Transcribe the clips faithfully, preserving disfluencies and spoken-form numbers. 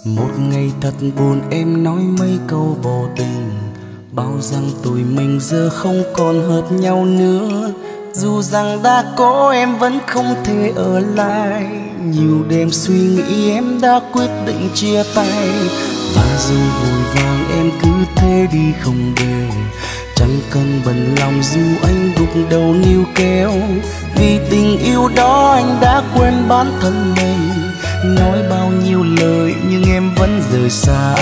Một ngày thật buồn em nói mấy câu vô tình, bao rằng tụi mình giờ không còn hợp nhau nữa. Dù rằng đã có em vẫn không thể ở lại, nhiều đêm suy nghĩ em đã quyết định chia tay. Và dù vội vàng em cứ thế đi không về, chẳng cần bận lòng dù anh gục đầu níu kéo. Vì tình yêu đó anh đã quên bản thân mình, nói bao nhiêu lời nhưng em vẫn rời xa.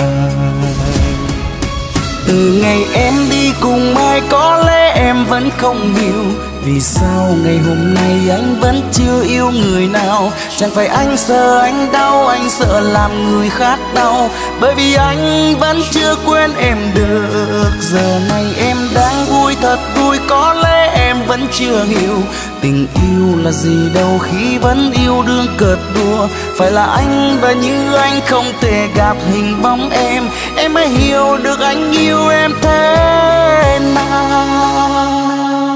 Từ ngày em đi cùng ai có lẽ em vẫn không hiểu, vì sao ngày hôm nay anh vẫn chưa yêu người nào. Chẳng phải anh sợ anh đau, anh sợ làm người khác đau, bởi vì anh vẫn chưa quên em được. Giờ này em đang vui thật vui, có lẽ em vẫn chưa hiểu tình yêu là gì đâu khi vẫn yêu đương cợt đùa. Phải là anh và như anh không thể gặp hình bóng em, em mới hiểu được anh yêu em thế nào.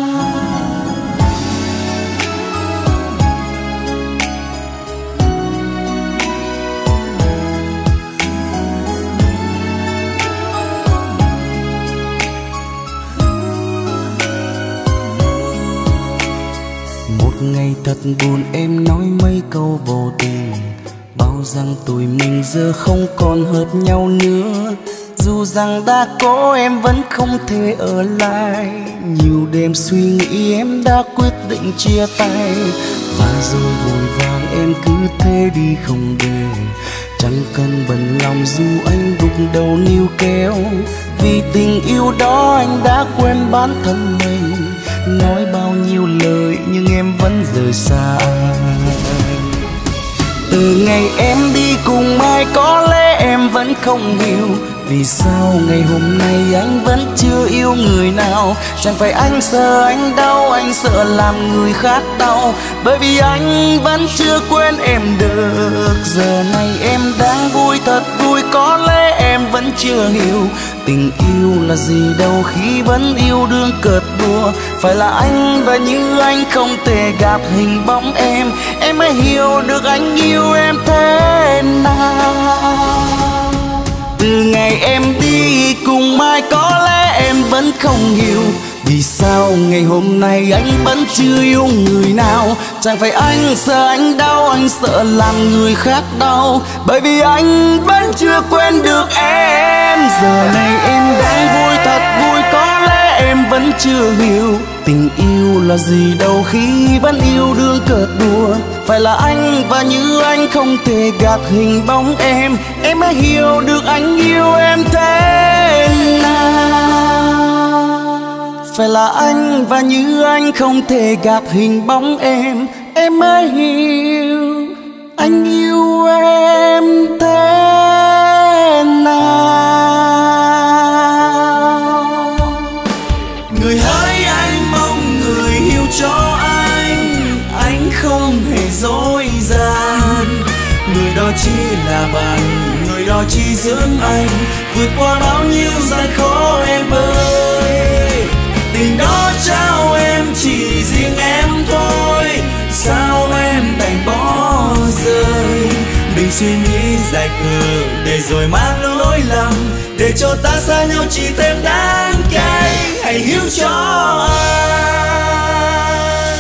Ngày thật buồn em nói mấy câu vô tình, bao rằng tụi mình giờ không còn hợp nhau nữa. Dù rằng đã có em vẫn không thể ở lại, nhiều đêm suy nghĩ em đã quyết định chia tay. Và rồi vội vàng em cứ thế đi không về, chẳng cần bận lòng dù anh gục đầu níu kéo. Vì tình yêu đó anh đã quên bản thân mình, nói bao nhiêu lời nhưng em vẫn rời xa. Từ ngày em đi cùng ai có lẽ em vẫn không hiểu, vì sao ngày hôm nay anh vẫn chưa yêu người nào. Chẳng phải anh sợ anh đau, anh sợ làm người khác đau, bởi vì anh vẫn chưa quên em được. Giờ này em đang vui thật vui, có lẽ em vẫn chưa hiểu tình yêu là gì đâu khi vẫn yêu đương cợt đùa. Phải là anh và như anh không thể gặp hình bóng em, em mới hiểu được anh yêu em thế nào. Từ ngày em đi cùng ai có lẽ em vẫn không hiểu, vì sao ngày hôm nay anh vẫn chưa yêu người nào. Chẳng phải anh sợ anh đau, anh sợ làm người khác đau, bởi vì anh vẫn chưa quên được em. Giờ này em đang vui thật vui, có lẽ em vẫn chưa hiểu tình yêu là gì đâu khi vẫn yêu đương cợt đùa. Phải là anh và như anh không thể gặp hình bóng em, em mới hiểu được anh yêu em thế nào. Phải là anh và như anh không thể gặp hình bóng em, em mới hiểu anh yêu em thế nào. Người hỡi anh mong người hiểu cho anh, anh không hề dối gian. Người đó chỉ là bạn, người đó chỉ dưỡng anh vượt qua bao nhiêu gian khó em ơi. Tình đó trao em chỉ riêng em thôi, sao em đành bỏ rơi. Mình suy nghĩ dài khờ để rồi mang lỗi lầm, để cho ta xa nhau chỉ thêm đắng cay. Hãy hiểu cho anh,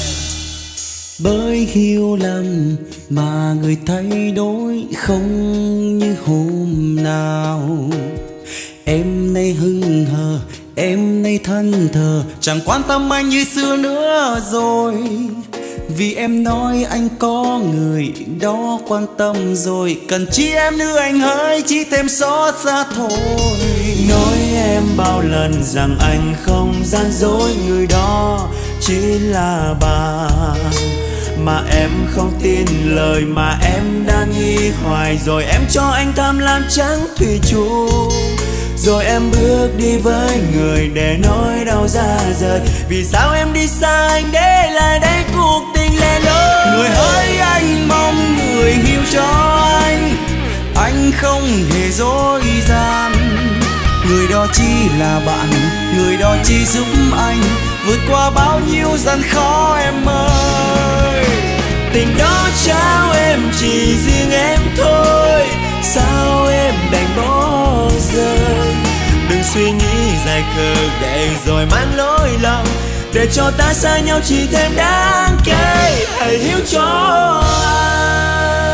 bởi hiểu lầm mà người thay đổi không như hôm nào. Em nay hững hờ, em nay thân thờ, chẳng quan tâm anh như xưa nữa rồi. Vì em nói anh có người đó quan tâm rồi, cần chi em nữa anh hỡi, chỉ thêm xót xa thôi. Nói em bao lần rằng anh không gian dối, người đó chỉ là bạn. Mà em không tin lời mà em đang nghi hoài, rồi em cho anh tham lam trắng thủy chung. Rồi em bước đi với người để nỗi đau ra rời. Vì sao em đi xa anh để lại đây cuộc tình lẻ loi. Người hỡi anh mong người hiểu cho anh, anh không hề dối gian. Người đó chỉ là bạn, người đó chỉ giúp anh vượt qua bao nhiêu gian khó em ơi. Tình đó trao em chỉ riêng em thôi, sao em đành bỏ rơi. Đừng suy nghĩ dài khờ để rồi mang lỗi lầm, để cho ta xa nhau chỉ thêm đáng kể. Hãy hiểu cho anh.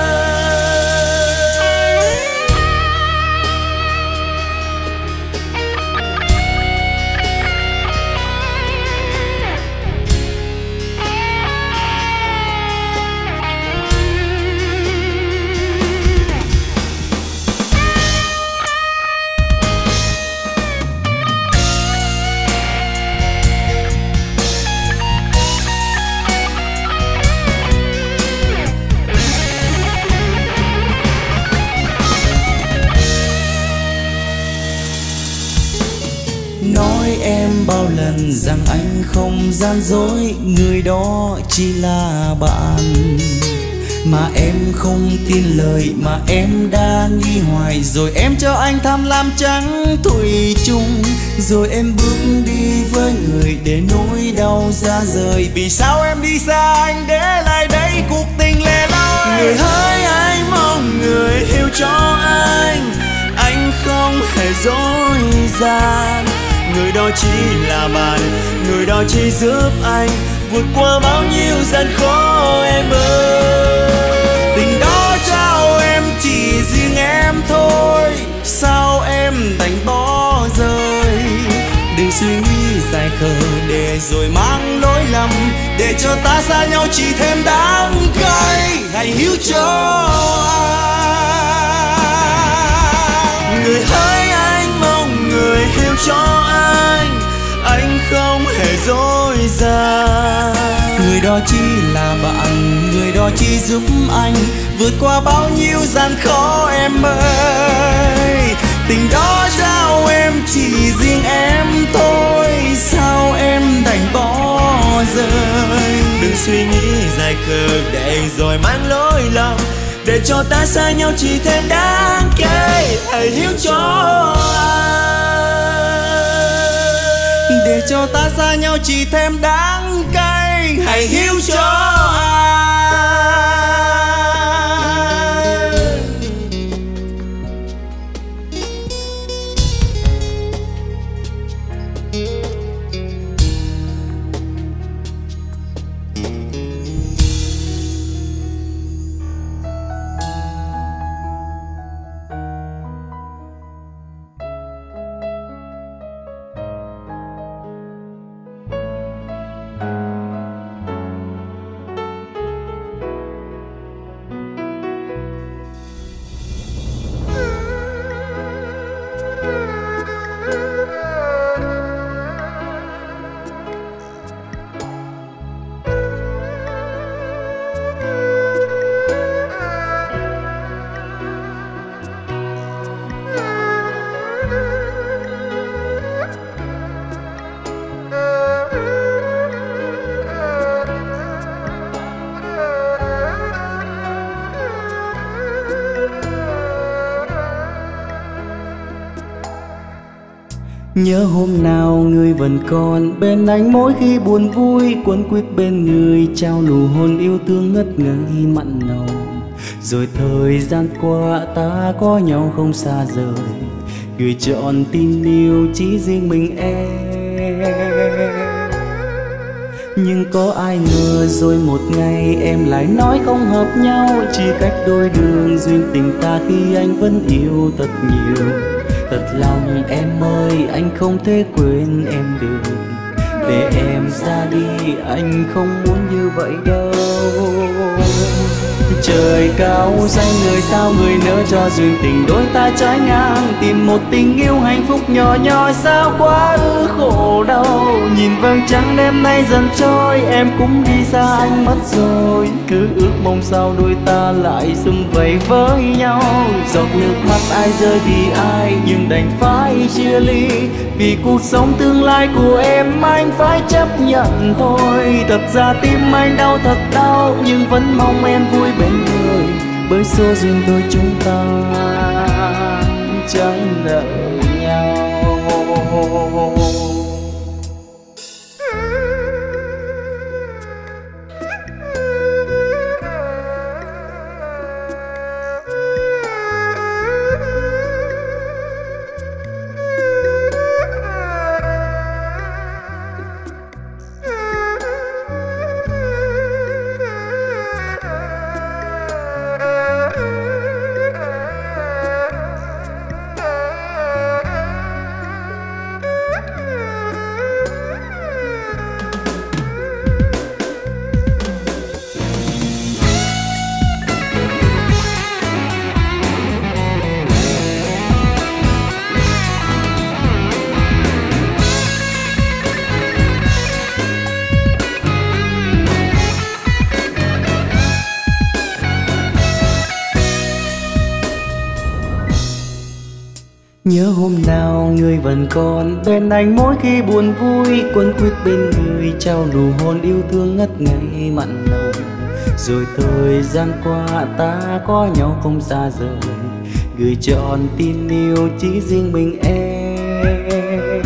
Nói em bao lần rằng anh không gian dối, người đó chỉ là bạn. Mà em không tin lời mà em đang nghi hoài. Rồi em cho anh tham lam trắng thủy chung, rồi em bước đi với người để nỗi đau ra rời. Vì sao em đi xa anh để lại đây cuộc tình lẻ loi. Người hỡi anh mong người hiểu cho anh, anh không hề dối gian. Người đó chỉ là bạn, người đó chỉ giúp anh vượt qua bao nhiêu gian khó em ơi. Tình đó trao em chỉ riêng em thôi, sao em đành bỏ rơi. Đừng suy nghĩ dài khờ để rồi mang lỗi lầm, để cho ta xa nhau chỉ thêm đắng cay. Hãy hiểu cho anh. Người hỡi anh mong người hiểu cho anh, anh không hề dối gian. Người đó chỉ là bạn, người đó chỉ giúp anh vượt qua bao nhiêu gian khó em ơi. Tình đó trao em chỉ riêng em thôi, sao em đành bỏ rơi. Đừng suy nghĩ dài khờ để rồi mang lỗi lầm, để cho ta xa nhau chỉ thêm đáng kể. Hãy hiểu cho anh, để cho ta xa nhau chỉ thêm đắng cay. Hãy hiểu cho anh. Nhớ hôm nào người vẫn còn bên anh, mỗi khi buồn vui quấn quýt bên người, trao nụ hôn yêu thương ngất ngây mặn nồng. Rồi thời gian qua ta có nhau không xa rời, gửi trọn tình yêu chỉ riêng mình em. Nhưng có ai ngờ rồi một ngày em lại nói không hợp nhau, chỉ cách đôi đường duyên tình ta khi anh vẫn yêu thật nhiều. Thật lòng em ơi, anh không thể quên em được, để em ra đi anh không muốn như vậy đâu. Trời cao xanh người sao người nỡ cho duyên tình đôi ta trái ngang, tìm một tình yêu hạnh phúc nhỏ nhoi sao quá ư khổ đau. Nhìn vầng trăng đêm nay dần trôi, em cũng đi xa anh mất rồi, cứ ước mong sao đôi ta lại sum vầy với nhau. Giọt nước mắt ai rơi vì ai nhưng đành phải chia ly, vì cuộc sống tương lai của em anh phải chấp nhận thôi. Thật ra tim anh đau thật đau nhưng vẫn mong em vui bên người, bởi số duyên đôi chúng ta chẳng đợi nhau. Nhớ hôm nào người vẫn còn bên anh, mỗi khi buồn vui quấn quýt bên người, trao nụ hôn yêu thương ngất ngây mặn nồng. Rồi thời gian qua ta có nhau không xa rời, gửi trọn tin yêu chỉ riêng mình em.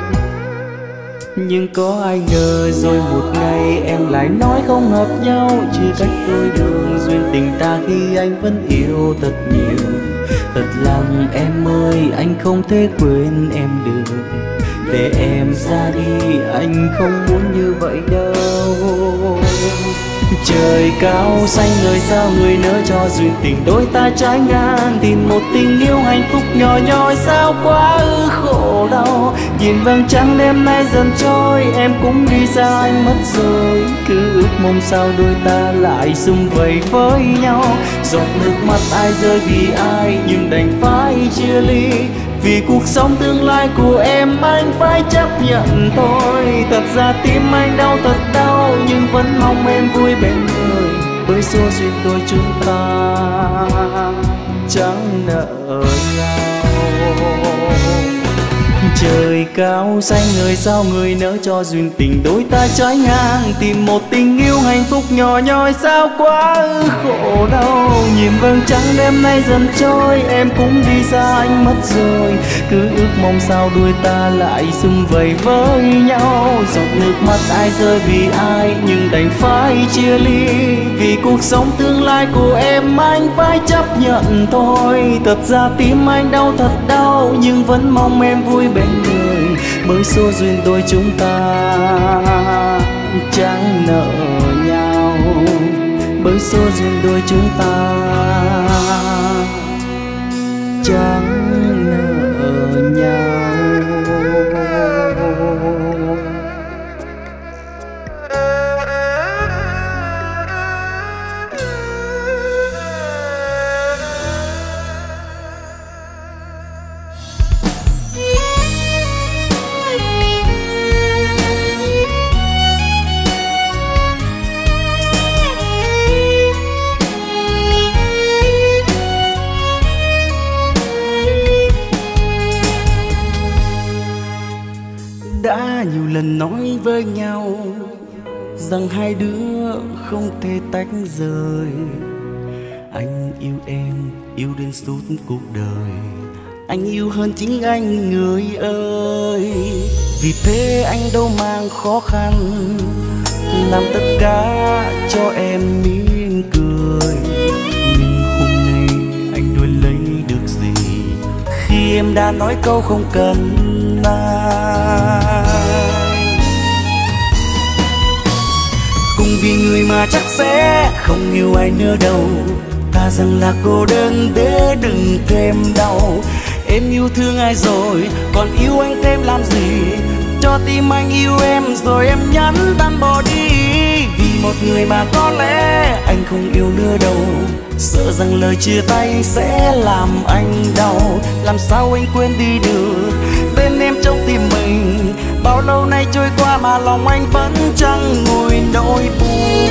Nhưng có ai ngờ rồi một ngày em lại nói không hợp nhau, chia cách đôi đường. Duyên tình ta khi anh vẫn yêu thật nhiều, thật lòng em ơi anh không thể quên em được. Để em ra đi anh không muốn như vậy đâu. Trời cao xanh người sao người nỡ cho duyên tình đôi ta trái ngang, tìm một tình yêu hạnh phúc nhỏ nhoi sao quá ư khổ đau. Nhìn vầng trăng đêm nay dần trôi, em cũng đi xa anh mất rồi. Cứ ước mong sao đôi ta lại sum vầy với nhau. Giọt nước mắt ai rơi vì ai nhưng đành phải chia ly. Vì cuộc sống tương lai của em anh phải chấp nhận thôi. Thật ra tim anh đau thật đau, nhưng vẫn mong em vui bên người. Bởi số duyên đôi chúng ta chẳng nợ nhau. Trời cao xanh người sao người nỡ cho duyên tình đôi ta trái ngang, tìm một tình yêu hạnh phúc nhỏ nhoi sao quá ư khổ đau. Nhìn vầng trăng đêm nay dần trôi, em cũng đi xa anh mất rồi. Cứ ước mong sao đôi ta lại sum vầy với nhau. Giọt nước mắt ai rơi vì ai nhưng đành phải chia ly. Vì cuộc sống tương lai của em anh phải chấp nhận thôi. Thật ra tim anh đau thật đau, nhưng vẫn mong em vui bên người. Bởi số duyên đôi chúng ta chẳng nợ nhau. Bởi số duyên đôi chúng ta chẳng nợ nhau. Đã nhiều lần nói với nhau rằng hai đứa không thể tách rời. Anh yêu em, yêu đến suốt cuộc đời. Anh yêu hơn chính anh người ơi. Vì thế anh đâu mang khó khăn, làm tất cả cho em mỉm cười. Nhưng hôm nay anh đuổi lấy được gì khi em đã nói câu không cần ai. Cùng vì người mà chắc sẽ không yêu ai nữa đâu. Thà rằng là cô đơn để đừng thêm đau. Em yêu thương ai rồi còn yêu anh thêm làm gì? Cho tim anh yêu em rồi em nhắn tan bỏ đi. Vì một người mà có lẽ anh không yêu nữa đâu. Sợ rằng lời chia tay sẽ làm anh đau. Làm sao anh quên đi được tên em trong tim mình. Bao lâu nay trôi qua mà lòng anh vẫn chẳng nguôi nỗi buồn.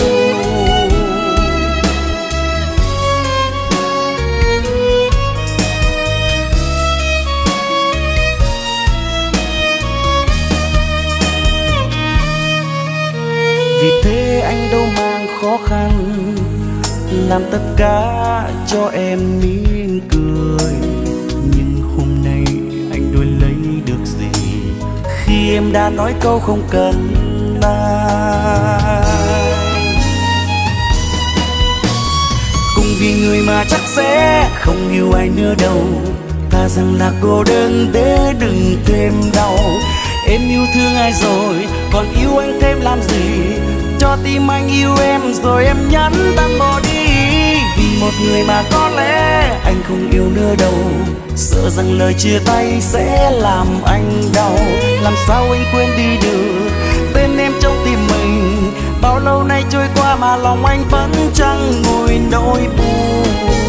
Vì thế anh đâu mang khó khăn, làm tất cả cho em mỉm cười. Nhưng hôm nay anh đuổi lấy được gì khi em đã nói câu không cần ai? Cùng vì người mà chắc sẽ không yêu ai nữa đâu. Thà rằng là cô đơn để đừng thêm đau. Em yêu thương ai rồi còn yêu anh thêm làm gì? Cho tim anh yêu em rồi em nhắn tan bỏ đi. Vì một người mà có lẽ anh không yêu nữa đâu. Sợ rằng lời chia tay sẽ làm anh đau. Làm sao anh quên đi được tên em trong tim mình. Bao lâu nay trôi qua mà lòng anh vẫn chẳng nguôi nỗi buồn.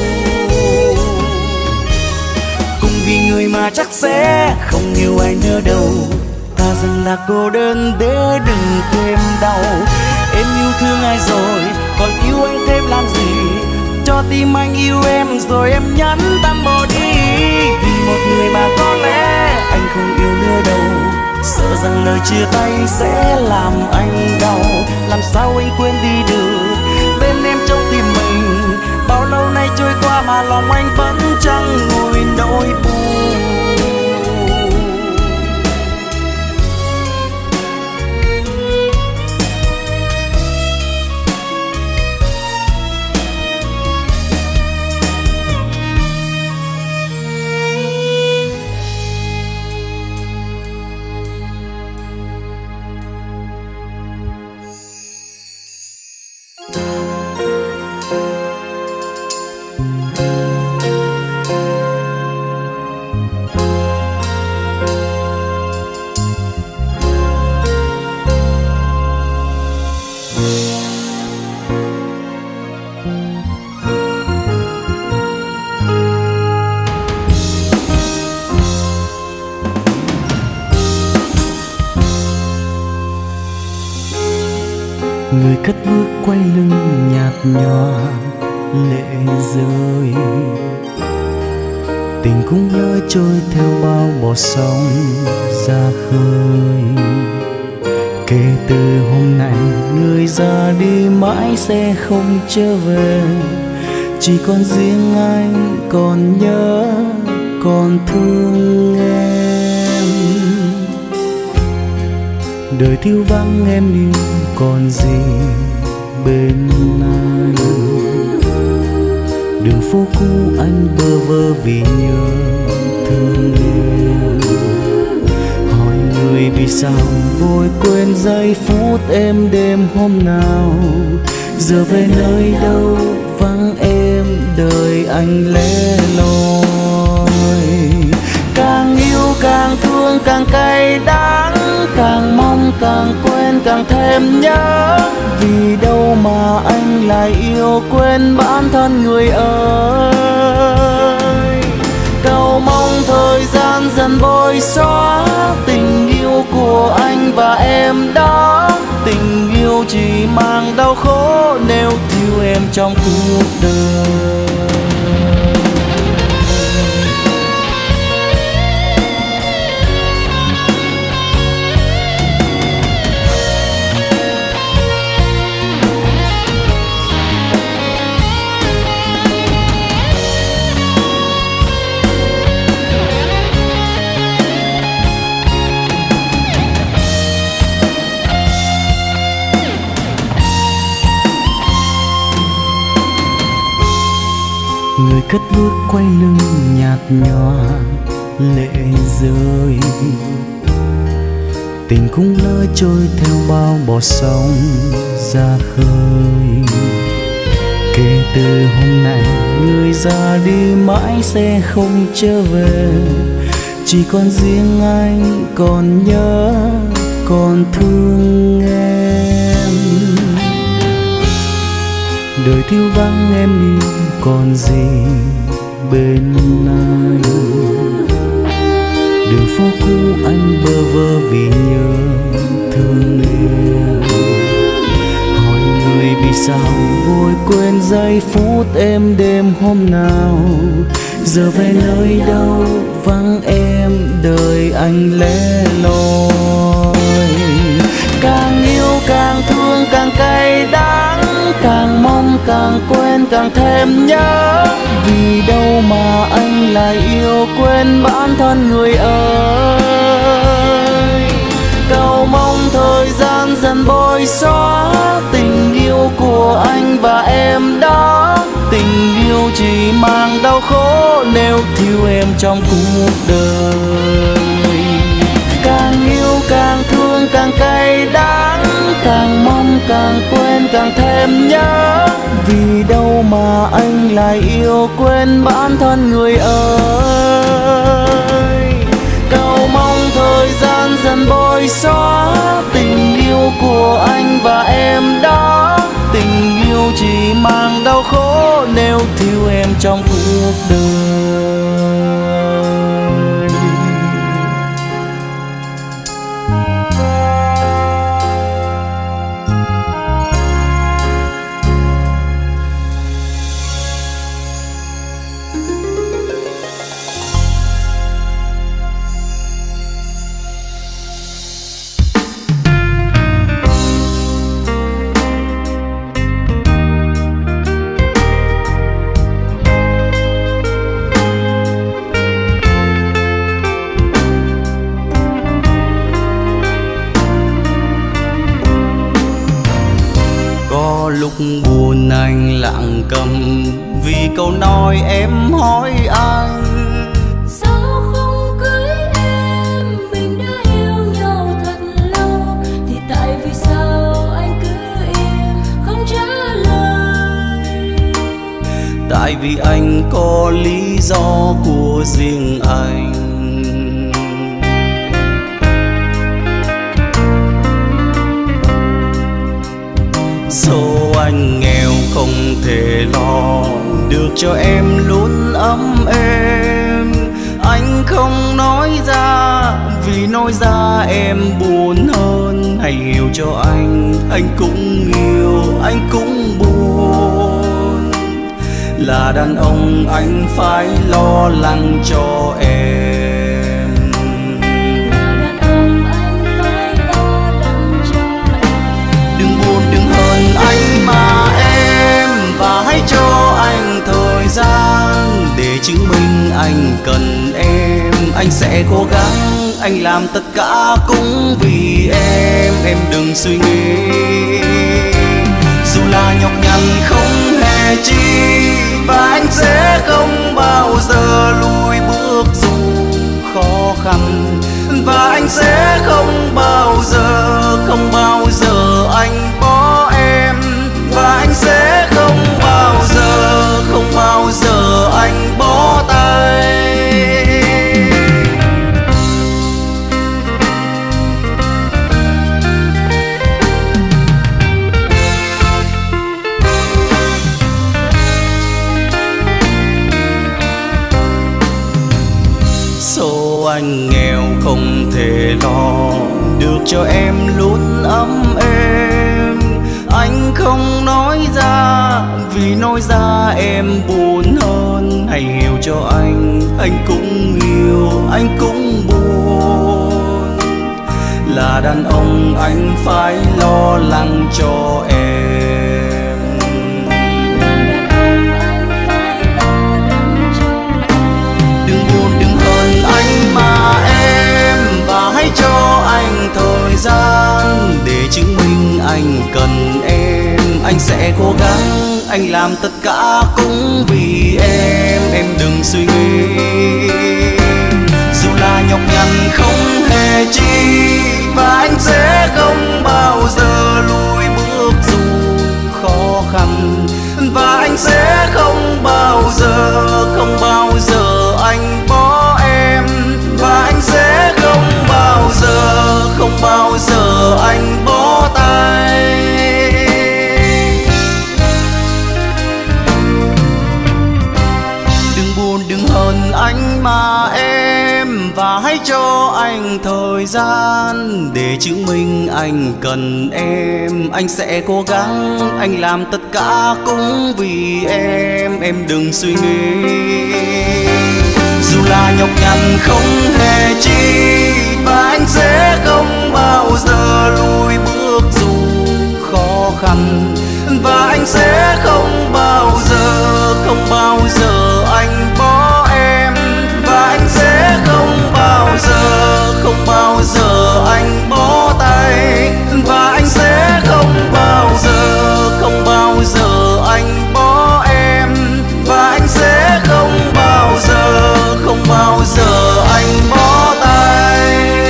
Cùng vì người mà chắc sẽ không yêu ai nữa đâu. Thà rằng là cô đơn để đừng thêm đau. Em yêu thương ai rồi còn yêu anh thêm làm gì? Cho tim anh yêu em rồi em nhắn tan bỏ đi. Vì một người mà có lẽ anh không yêu nữa đâu. Sợ rằng lời chia tay sẽ làm anh đau. Làm sao anh quên đi được bên em trong tim mình. Bao lâu nay trôi qua mà lòng anh vẫn chẳng nguôi nỗi buồn. Người cất bước quay lưng nhạt nhòa lệ rơi. Tình cũng lỡ trôi theo bao bọt sóng ra khơi. Kể từ hôm nay người ra đi mãi sẽ không trở về. Chỉ còn riêng anh còn nhớ còn thương em. Đời thiếu vắng em yêu còn gì bên anh. Đường phố cũ anh bơ vơ vì nhớ thương em. Hỏi người vì sao vội quên giây phút êm đêm hôm nào. Giờ về nơi đâu vắng em đời anh lẻ loi. Càng yêu càng thương càng cay đắng. Càng mong càng quên càng thêm nhớ. Vì đâu mà anh lại yêu quên bản thân người ơi. Cầu mong thời gian dần bôi xóa tình yêu của anh và em đó. Tình yêu chỉ mang đau khổ nếu thiếu em trong cuộc đời. Người cất bước quay lưng nhạt nhòa lệ rơi. Tình cũng lỡ trôi theo bao bọt sóng ra khơi. Kể từ hôm nay người ra đi mãi sẽ không trở về. Chỉ còn riêng anh còn nhớ còn thương em. Đời thiếu vắng em yêu còn gì bên anh. Đường phố cũ anh bơ vơ vì nhớ thương em. Hỏi người vì sao vội quên giây phút êm đêm hôm nào. Giờ về nơi đâu vắng em đời anh lẻ loi. Càng yêu càng thương càng cay đắng. Càng mong càng quên càng thêm nhớ. Vì đâu mà anh lại yêu quên bản thân người ơi. Cầu mong thời gian dần bôi xóa tình yêu của anh và em đó. Tình yêu chỉ mang đau khổ nếu thiếu em trong cuộc đời. Càng yêu càng thương càng cay đắng. Càng mong càng quên càng thêm nhớ. Vì đâu mà anh lại yêu quên bản thân người ơi. Cầu mong thời gian dần bôi xóa tình yêu của anh và em đó. Tình yêu chỉ mang đau khổ nếu thiếu em trong cuộc đời. buồn anh lặng câm vì câu nói em hỏi anh. Sao không cưới em, mình đã yêu nhau thật lâu, thì tại vì sao anh cứ im không trả lời? Tại vì anh có lý do của riêng anh. Số anh nghèo không thể lo được cho em luôn ấm êm. Anh không nói ra vì nói ra em buồn hơn. Hãy hiểu cho anh, anh cũng yêu, anh cũng buồn. Là đàn ông anh phải lo lắng cho em. Là đàn ông anh phải lo lắng cho em. Đừng buồn đừng hờn anh mà em, và hãy cho anh thời gian để chứng minh anh cần em. Anh sẽ cố gắng, anh làm tất cả cũng vì em. Em đừng suy nghĩ, dù là nhọc nhằn không hề chi, và anh sẽ không bao giờ lùi bước dù khó khăn. Và anh sẽ không bao giờ, không bao giờ anh bỏ em. Và anh sẽ không bao giờ, không bao giờ anh bỏ tay. Số anh nghèo không thể lo được cho em luôn ấm êm. Anh không nói ra vì nói ra em buồn hơn. Hãy hiểu cho anh, anh cũng yêu, anh cũng buồn. Là đàn ông anh phải lo lắng cho em. Là đàn ông anh phải lo lắng cho em. Đừng buồn đừng hờn anh mà em, và hãy cho anh thời gian để chứng minh anh cần em. Anh sẽ cố gắng, anh làm tất cả cũng vì em. Em đừng suy nghĩ, dù là nhọc nhằn không hề chi, và anh sẽ không bao giờ lùi bước dù khó khăn. Và anh sẽ không bao giờ, không bao giờ anh bỏ em. Và anh sẽ không bao giờ, không bao giờ anh bỏ tay. Đừng buồn đừng hờn anh mà em, và hãy cho anh thời gian để chứng minh anh cần em. Anh sẽ cố gắng, anh làm tất cả cũng vì em. Em đừng suy nghĩ, dù là nhọc nhằn không hề chi, và anh sẽ không bao giờ lùi bước dù khó khăn. Và anh sẽ không bao giờ, không bao giờ anh bỏ em. Và anh sẽ không bao giờ, không bao giờ anh bỏ tay. Và anh sẽ không bao giờ, không bao giờ anh bỏ em. Và anh sẽ không bao giờ, không bao giờ anh bỏ tay.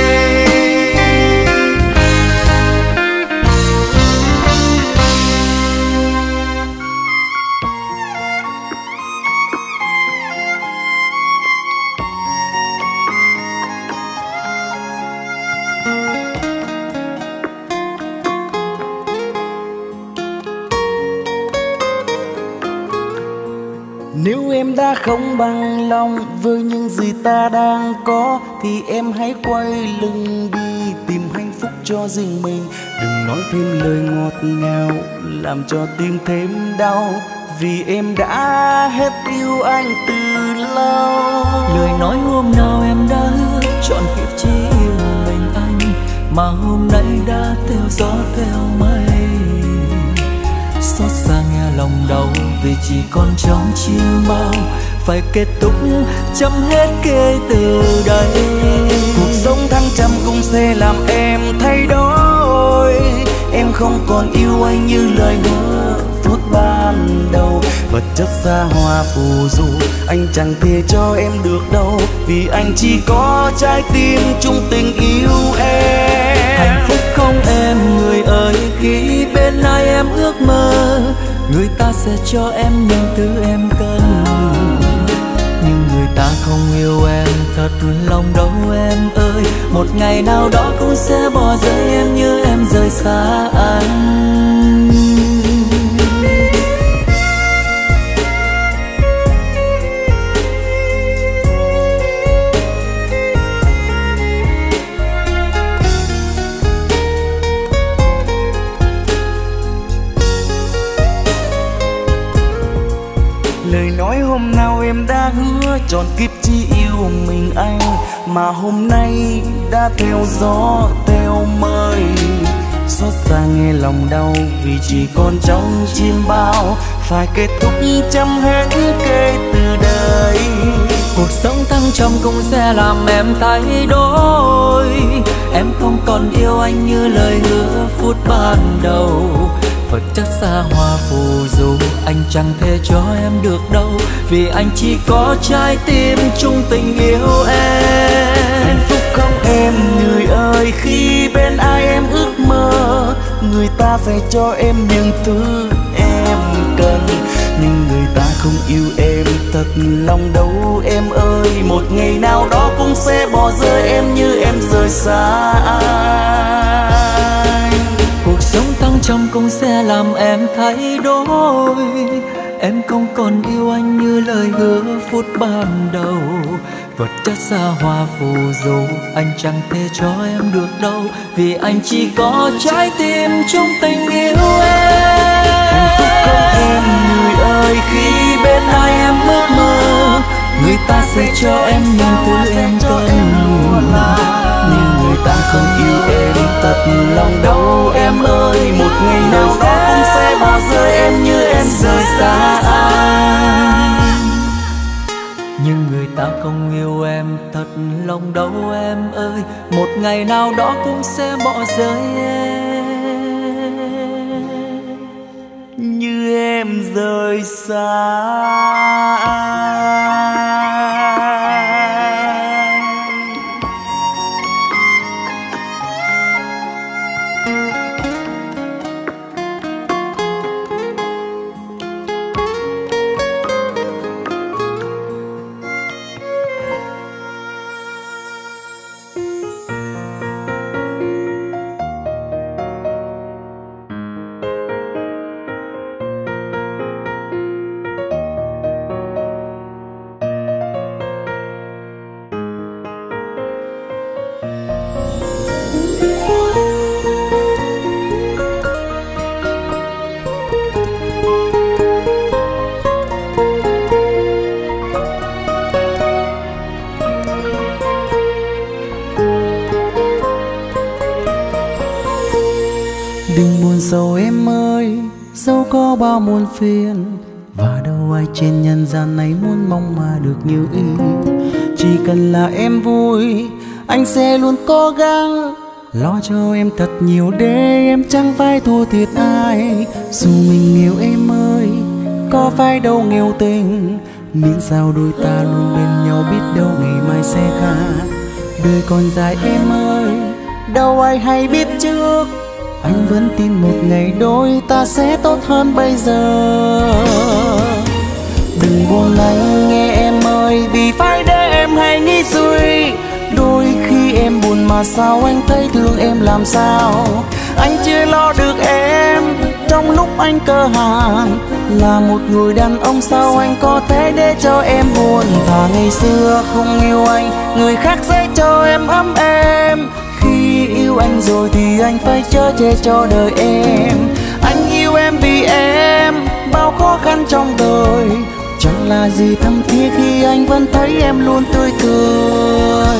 Nếu em đã không bằng lòng với những gì ta đang có, thì em hãy quay lưng đi tìm hạnh phúc cho riêng mình. Đừng nói thêm lời ngọt ngào làm cho tim thêm đau, vì em đã hết yêu anh từ lâu. Lời nói hôm nào em đã hứa chọn kiếp chỉ yêu mình anh, mà hôm nay đã theo gió theo mây. Xót xa nghe lòng đau vì chỉ còn trong chim bao, phải kết thúc chấm hết kể từ đây. Cuộc sống thăng trầm cũng sẽ làm em thay đổi. Em không còn yêu anh như lời hứa, suốt ban đầu. Vật chất xa hoa phù du anh chẳng thể cho em được đâu, vì anh chỉ có trái tim chung tình yêu em. Hạnh phúc không em người ơi, khi bên ai em ước mơ, người ta sẽ cho em những thứ em cần. Nhưng người ta không yêu em thật lòng đâu em ơi, một ngày nào đó cũng sẽ bỏ rơi em như em rời xa anh. Lời nói hôm nào em đã hứa trọn kiếp chỉ yêu mình anh, mà hôm nay đã theo gió theo mây. Xót xa nghe lòng đau vì chỉ còn trong chim bao, phải kết thúc chấm hết kể từ đây. Cuộc sống thăng trầm cũng sẽ làm em thay đổi, em không còn yêu anh như lời hứa phút ban đầu. Vật chất xa hoa phù du anh chẳng thể cho em được đâu, vì anh chỉ có trái tim chung tình yêu em. Hạnh phúc không em người ơi, khi bên ai em ước mơ, người ta sẽ cho em những thứ em cần. Nhưng người ta không yêu em thật lòng đâu em ơi, một ngày nào đó cũng sẽ bỏ rơi em như em rời xa anh. Cuộc sống thăng trầm cũng sẽ làm em thay đổi, em không còn yêu anh như lời hứa phút ban đầu. Vật chất xa hoa phù du anh chẳng thể cho em được đâu, vì anh chỉ có trái tim chung tình yêu em. Hạnh phúc không em người ơi, khi bên ai em ước mơ, người ta sẽ cho em những thứ em cần. Nhưng người ta không yêu em thật lòng đâu em ơi, một ngày nào đó cũng sẽ bỏ rơi em như em rời xa anh. Nhưng người ta không yêu em thật lòng đâu em ơi, một ngày nào đó cũng sẽ bỏ rơi em như em rời xa anh. Đừng buồn sầu em ơi, dẫu có bao muôn phiền, và đâu ai trên nhân gian này muốn mong mà được như ý. Chỉ cần là em vui, anh sẽ luôn cố gắng lo cho em thật nhiều để em chẳng phải thua thiệt ai. Dù mình nghèo em ơi, có phải đâu nghèo tình, miễn sao đôi ta luôn bên nhau, biết đâu ngày mai sẽ khác. Đời còn dài em ơi, đâu ai hay biết trước, anh vẫn tin một ngày đôi ta sẽ tốt hơn bây giờ. Đừng buồn anh nghe em ơi, vì phải để em hay nghĩ suy. Đôi khi em buồn mà sao anh thấy thương em làm sao. Anh chưa lo được em trong lúc anh cơ hàn, là một người đàn ông sao anh có thể để cho em buồn. Thà ngày xưa không yêu anh, người khác sẽ cho em ấm êm. Khi yêu anh rồi thì anh phải chở che cho đời em. Anh yêu em vì em bao khó khăn trong đời, chẳng là gì thâm thiết khi anh vẫn thấy em luôn tươi cười.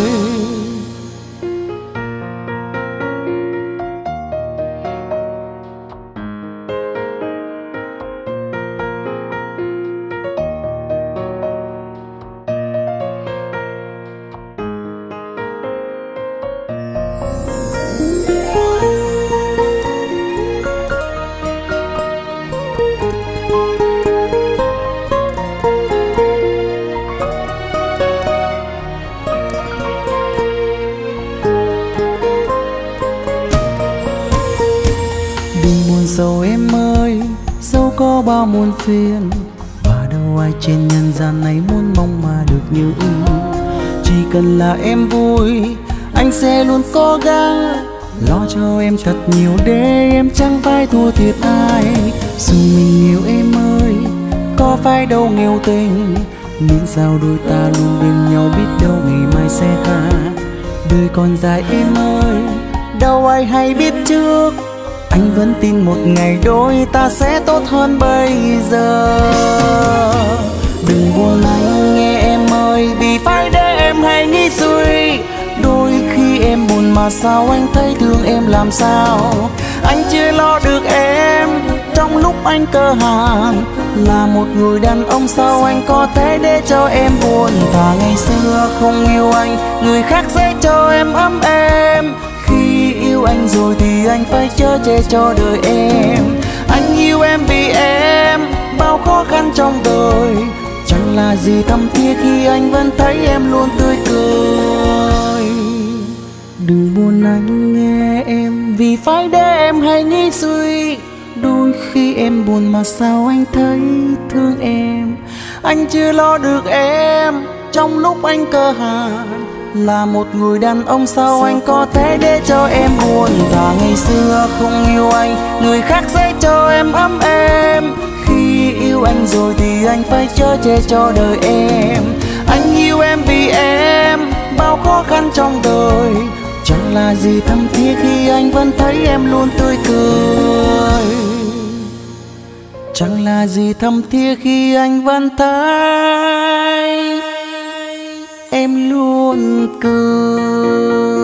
bao muôn phiền, và đâu ai trên nhân gian này muốn mong mà được như ý. Chỉ cần là em vui, anh sẽ luôn cố gắng lo cho em thật nhiều để em chẳng phải thua thiệt ai. Dù mình nghèo em ơi, có phải đâu nghèo tình, miễn sao đôi ta luôn bên nhau, biết đâu ngày mai sẽ khác. Đời còn dài em ơi, đâu ai hay biết trước, anh vẫn tin một ngày đôi ta sẽ tốt hơn bây giờ. Đừng buồn anh nghe em ơi, vì phải để em hay nghĩ suy. Đôi khi em buồn mà sao anh thấy thương em làm sao. Anh chưa lo được em trong lúc anh cơ hàn, là một người đàn ông sao anh có thể để cho em buồn. Thà ngày xưa không yêu anh, người khác sẽ cho em ấm êm. Khi yêu anh rồi thì anh phải chở che cho đời em. Anh yêu em vì em bao khó khăn trong đời, chẳng là gì thâm thiết khi anh vẫn thấy em luôn tươi cười. Đừng buồn anh nghe em, vì phải để em hay nghĩ suy. Đôi khi em buồn mà sao anh thấy thương em. Anh chưa lo được em trong lúc anh cơ hàn, là một người đàn ông sao anh có thể để cho em buồn. Thà ngày xưa không yêu anh, người khác sẽ cho em ấm êm. Khi yêu anh rồi thì anh phải chở che cho đời em. Anh yêu em vì em bao khó khăn trong đời, chẳng là gì thâm thiết khi anh vẫn thấy em luôn tươi cười. Chẳng là gì thâm thiết khi anh vẫn thấy em luôn cười.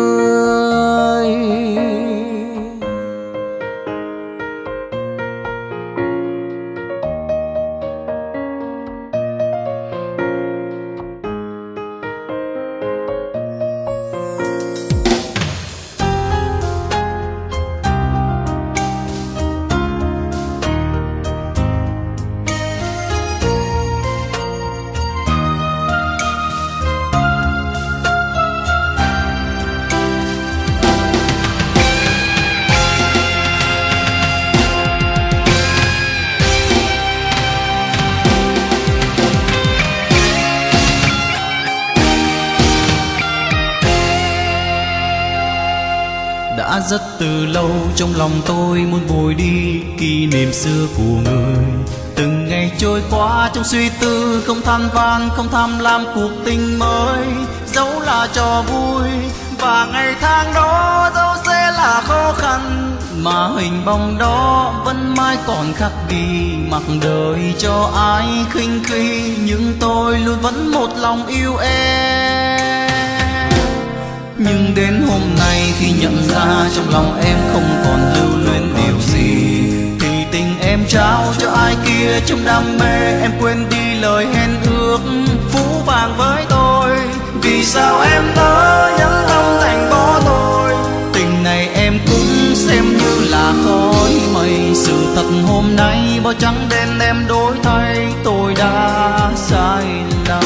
Đã rất từ lâu trong lòng tôi muốn vùi đi kỷ niệm xưa của người. Từng ngày trôi qua trong suy tư, không than van không tham lam cuộc tình mới. Dẫu là trò vui và ngày tháng đó dẫu sẽ là khó khăn, mà hình bóng đó vẫn mãi còn khắc ghi. Mặc đời cho ai khinh khi, nhưng tôi luôn vẫn một lòng yêu em. Nhưng đến hôm nay khi nhận ra trong lòng em không còn lưu luyến điều gì, thì tình em trao cho ai kia trong đam mê. Em quên đi lời hẹn ước phũ phàng với tôi. Vì sao em nỡ nhẫn tâm thành bỏ tôi, tình này em cũng xem như là khói mây. Sự thật hôm nay bao trắng đen em đổi thay, tôi đã sai lầm.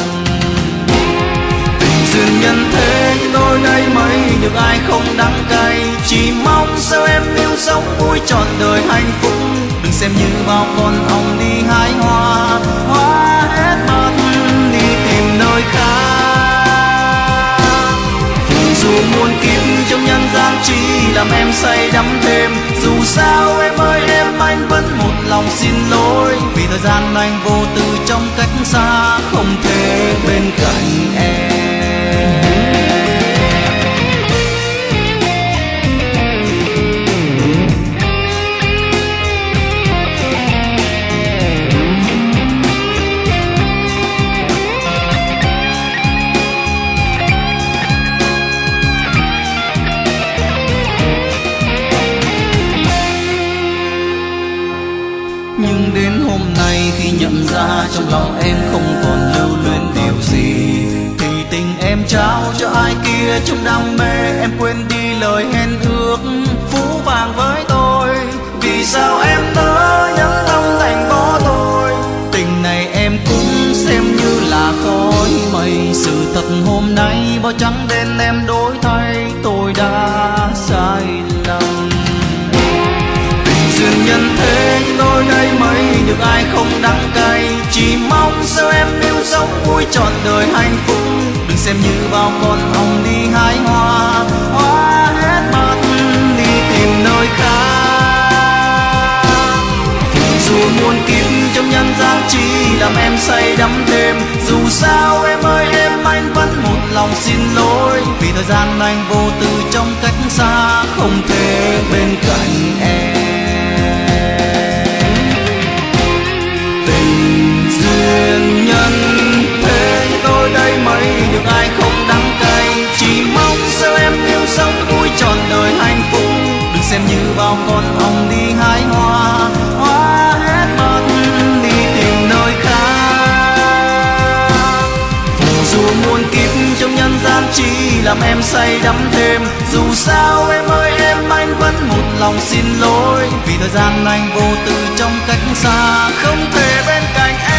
Duyên nhân thế đôi đây mấy, được ai không đắng cay. Chỉ mong sao em yêu sống vui trọn đời hạnh phúc. Đừng xem như bao con ong đi hái hoa, hoa hết mất đi tìm nơi khác. Dù muôn kiếp trong nhân gian chỉ làm em say đắm thêm. Dù sao em ơi em, anh vẫn một lòng xin lỗi. Vì thời gian anh vô tư trong cách xa, không thể bên cạnh em. Nhưng đến hôm nay khi nhận ra trong lòng em không còn lưu luyến điều gì, thì tình em trao cho ai kia trong đam mê. Em quên đi lời hẹn ước phũ phàng với tôi. Vì sao em nỡ nhẫn tâm thành bỏ tôi, tình này em cũng xem như là khói mây. Sự thật hôm nay bao trắng đen em đổi thay, tôi đã sai lầm. Duyên nhân thế đôi đây mấy, được ai không Chỉ mong sao em yêu sống vui trọn đời hạnh phúc, đừng xem như bao con hồng đi hái hoa, hoa hết mất đi tìm nơi khác. Dù muôn kiếp trong nhân gian chỉ làm em say đắm thêm, dù sao em ơi em anh vẫn một lòng xin lỗi, vì thời gian anh vô tư trong cách xa không thể bên cạnh em. Tình duyên nhân thế tôi đây mấy được ai không đắng cay, chỉ mong sao em yêu sống vui trọn đời hạnh phúc, đừng xem như bao con hồng đi hái hoa, hoa hết mất đi tìm nơi khác. Dù muôn kiếp trong nhân gian chỉ làm em say đắm thêm, dù sao em ơi em anh vẫn một lòng xin lỗi, vì thời gian anh vô tư trong cách xa không thể bên cạnh em.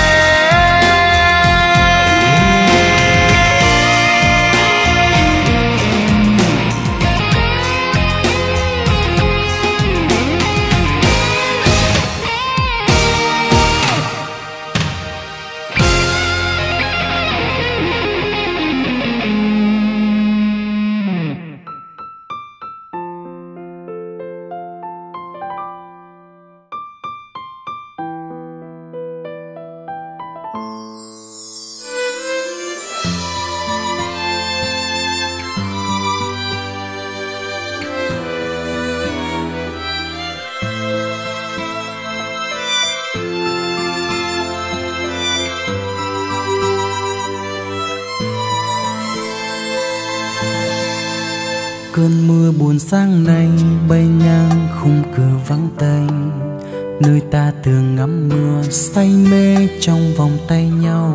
Cơn mưa buồn sáng nay bay ngang khung cửa vắng tanh, nơi ta thường ngắm mưa say mê trong vòng tay nhau.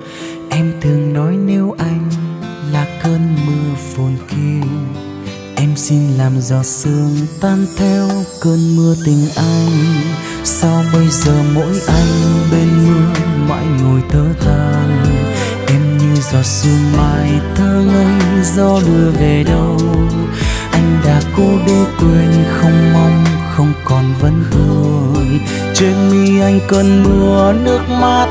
Em thường nói nếu anh là cơn mưa phồn kia, em xin làm giọt sương tan theo cơn mưa tình anh. Sao bây giờ mỗi anh bên mưa mãi ngồi thở than, em như giọt sương mai thơ ngây gió đưa về đâu. Anh đã cố để quên không mong không còn vấn vương, trên mi anh cơn mưa nước mắt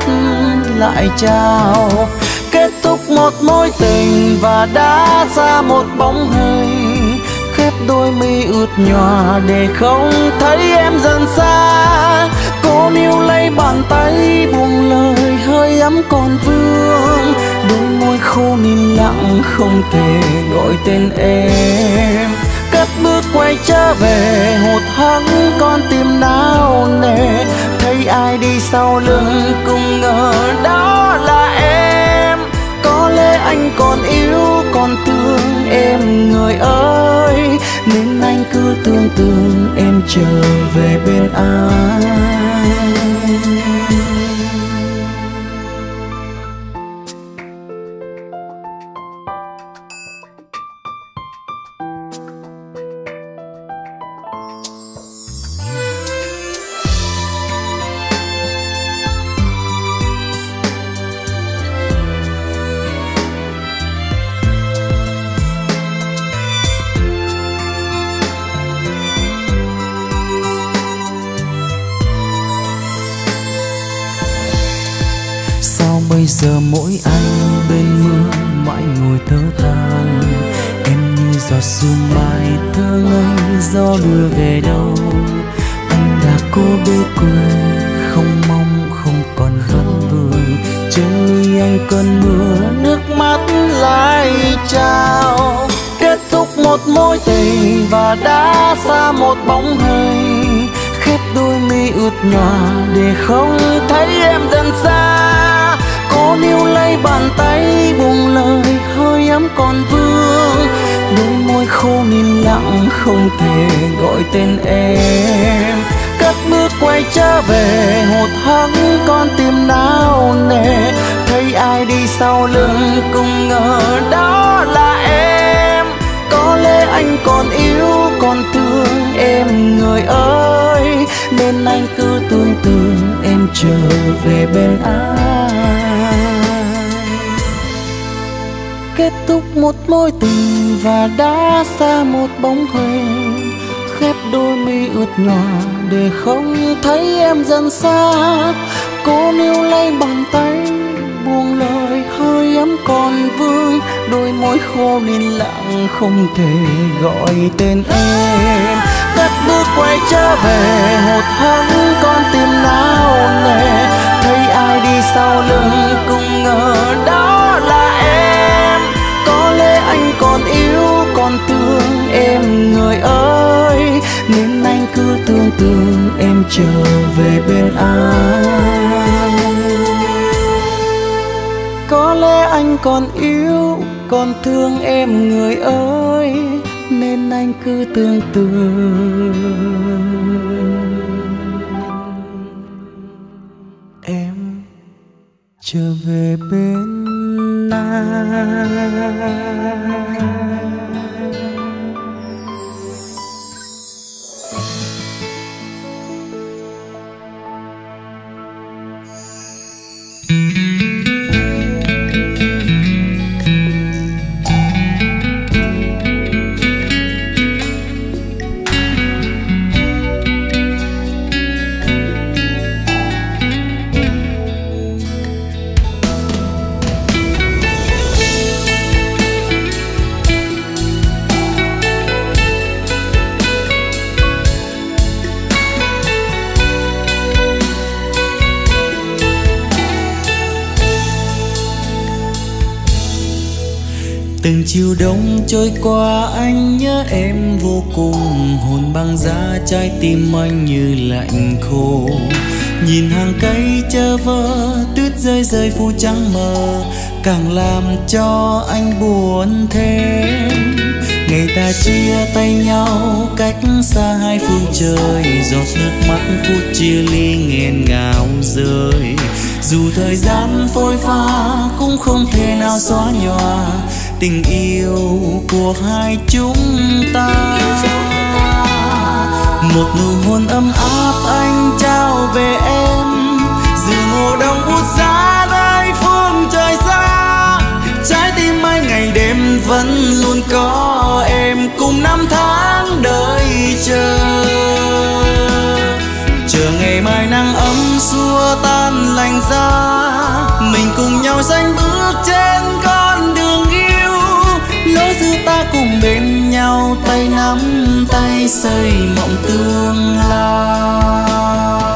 lại trao. Kết thúc một mối tình và đã ra một bóng hình, khép đôi mi ướt nhòa để không thấy em dần xa. Cô níu lấy bàn tay buông lời hơi ấm còn vương, đôi môi khô nín lặng không thể gọi tên em. Cất bước quay trở về hụt hẫng con tim nao nề, thấy ai đi sau lưng cũng ngờ đó là em. Có lẽ anh còn yêu còn thương em người ơi, nên anh cứ tưởng tượng em trở về bên anh. Bây giờ mỗi anh bên mưa mãi ngồi thở than, em như giọt sương mai thơ ngây gió đưa về đâu. Anh đã cố để quên không mong không còn vấn vương, trên mi anh cơn mưa nước mắt lại trao. Kết thúc một mối tình và đã xa một bóng hình, khép đôi mi ướt nhòa để không thấy em dần xa. Cô níu lấy bàn tay buông lời hơi ấm còn vương, đôi môi khô nín lặng không thể gọi tên em. Cất bước quay trở về hụt hẫng con tim nao nề, thấy ai đi sau lưng cũng ngờ đó là em. Có lẽ anh còn yêu còn thương em người ơi, nên anh cứ tưởng tượng em trở về bên anh. Kết thúc một mối tình và đã xa một bóng hình, khép đôi mi ướt nhòa để không thấy em dần xa. Cô níu lấy bàn tay buông lời hơi ấm còn vương, đôi môi khô nên lặng không thể gọi tên em. Cất bước quay trở về hụt hẫng con tim nao nề, thấy ai đi sau lưng cũng ngờ đó là em. Có lẽ anh còn yêu còn thương em người ơi, nên anh cứ tưởng tượng em trở về bên anh. Có lẽ anh còn yêu còn thương em người ơi, nên anh cứ tưởng tượng em trở về bên anh. Từng chiều đông trôi qua anh nhớ em vô cùng, hồn băng giá trái tim anh như lạnh khô. Nhìn hàng cây chơ vơ tuyết rơi rơi phủ trắng mờ, càng làm cho anh buồn thêm. Ngày ta chia tay nhau cách xa hai phương trời, giọt nước mắt phút chia ly nghẹn ngào rơi. Dù thời gian phôi pha cũng không thể nào xóa nhòa tình yêu của hai chúng ta. Một nụ hôn ấm áp anh trao về em, dù mùa đông buốt giá nơi phương trời xa. Trái tim anh ngày đêm vẫn luôn có em, cùng năm tháng đợi chờ. Chờ ngày mai nắng ấm xua tan lạnh giá, mình cùng nhau sánh bước trên con đường yêu. Lối giữa ta cùng bên nhau, tay nắm tay xây mộng tương lai.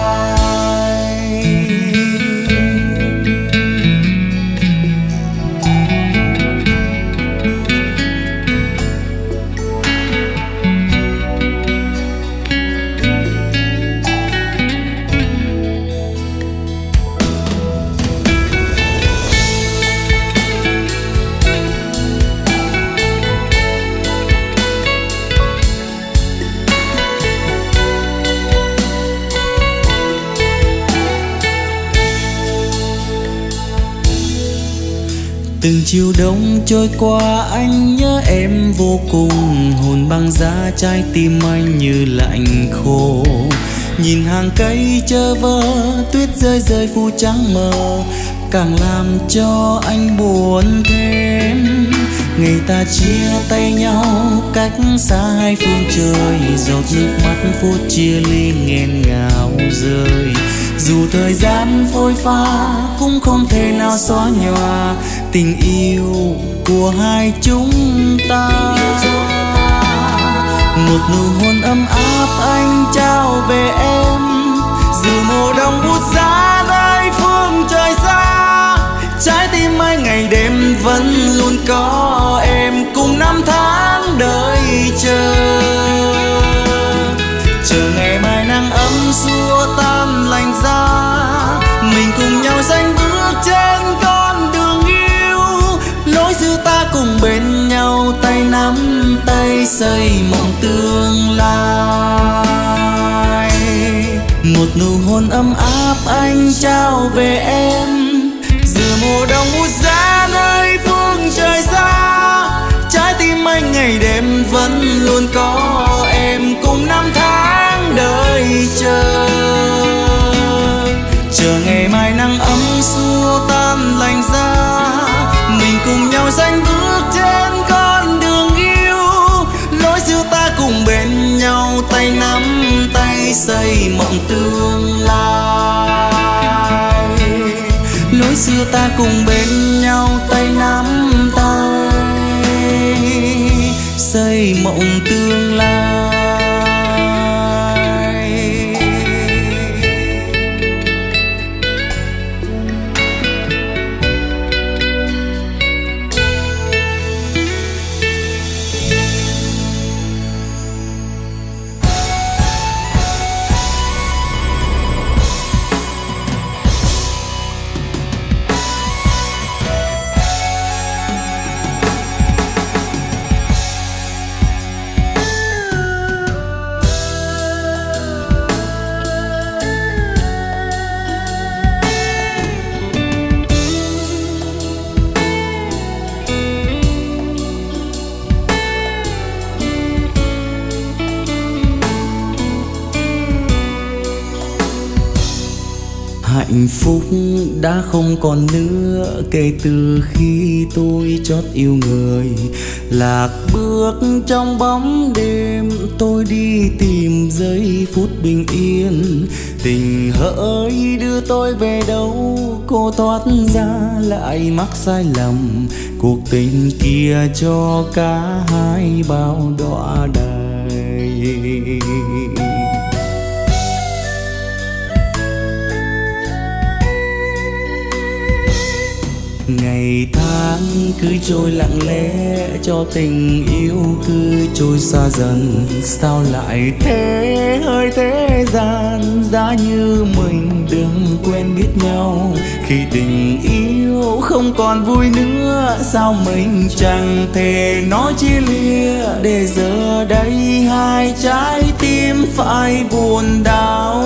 Từng chiều đông trôi qua anh nhớ em vô cùng, hồn băng giá trái tim anh như lạnh khô. Nhìn hàng cây chơ vơ tuyết rơi rơi phủ trắng mờ, càng làm cho anh buồn thêm. Ngày ta chia tay nhau cách xa hai phương trời, giọt nước mắt phút chia ly nghẹn ngào rơi. Dù thời gian phôi pha cũng không thể nào xóa nhòa tình yêu của hai chúng ta. Một nụ hôn ấm áp anh trao về em, dù mùa đông buốt giá nơi phương trời xa. Trái tim anh ngày đêm vẫn luôn có em, cùng năm tháng đợi chờ. Chờ ngày mai nắng ấm xua tan lạnh giá, mình cùng nhau sánh bước trên con đường yêu. Lối giữa ta cùng bên nhau, tay nắm tay xây mộng tương lai. Một nụ hôn ấm áp anh trao về em, dù mùa đông buốt giá nơi phương trời xa. Trái tim anh ngày đêm vẫn luôn có em, cùng năm tháng đợi chờ. Chờ ngày mai nắng ấm xua tan lạnh giá, mình cùng nhau sánh bước trên con đường yêu. Lối giữa ta cùng bên nhau, tay nắm tay xây mộng tương lai. xưa ta cùng bên nhau tay nắm tay xây mộng tương lai. Hạnh phúc đã không còn nữa kể từ khi tôi chót yêu người. Lạc bước trong bóng đêm, tôi đi tìm giây phút bình yên. Tình hỡi đưa tôi về đâu, cô thoát ra lại mắc sai lầm. Cuộc tình kia cho cả hai bao đọa đầy. Ngày tháng cứ trôi lặng lẽ, cho tình yêu cứ trôi xa dần. Sao lại thế hơi thế gian, giá như mình đừng quen biết nhau. Khi tình yêu không còn vui nữa, sao mình chẳng thể nói chia lìa. Để giờ đây hai trái tim phải buồn đau.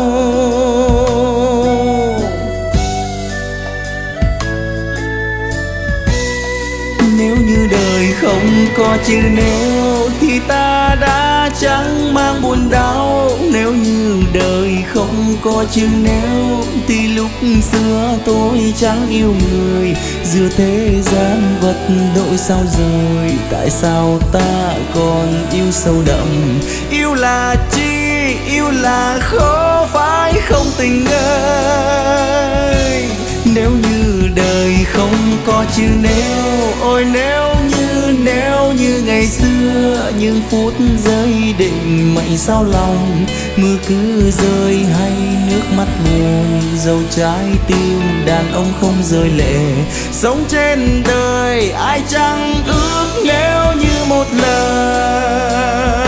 Nếu như đời không có chữ nếu thì ta đã chẳng mang buồn đau. Nếu như đời không có chữ nếu thì lúc xưa tôi chẳng yêu người. Giữa thế gian vật đổi sao rời, tại sao ta còn yêu sâu đậm. Yêu là chi, yêu là khó phải không tình ơi. Nếu như đời không có chữ nếu, ôi nếu như nếu như ngày xưa những phút giây định mệnh sao lòng. Mưa cứ rơi hay nước mắt buồn, dẫu trái tim đàn ông không rơi lệ. Sống trên đời ai chẳng ước nếu như một lần.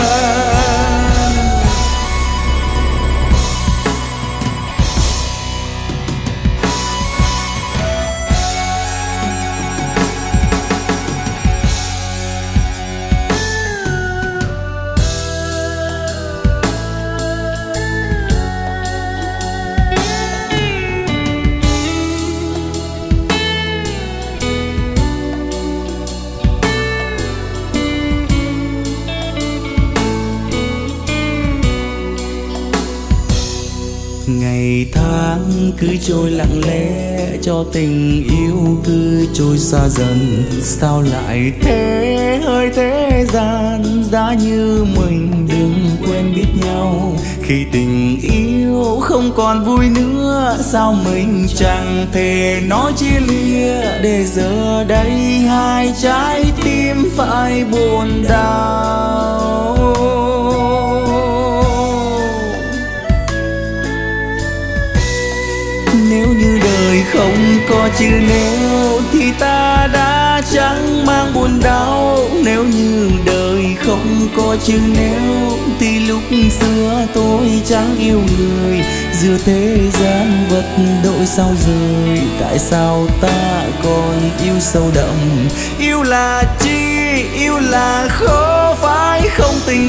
Ngày tháng cứ trôi lặng lẽ, cho tình yêu cứ trôi xa dần. Sao lại thế hơi thế gian, giá như mình đừng quen biết nhau. Khi tình yêu không còn vui nữa, sao mình chẳng thể nói chia lìa. Để giờ đây hai trái tim phải buồn đau. Nếu như đời không có chữ nếu thì ta đã chẳng mang buồn đau. Nếu như đời không có chữ nếu thì lúc xưa tôi chẳng yêu người. Giữa thế gian vật đổi sao rời, tại sao ta còn yêu sâu đậm. Yêu là chi, yêu là khó phải không tình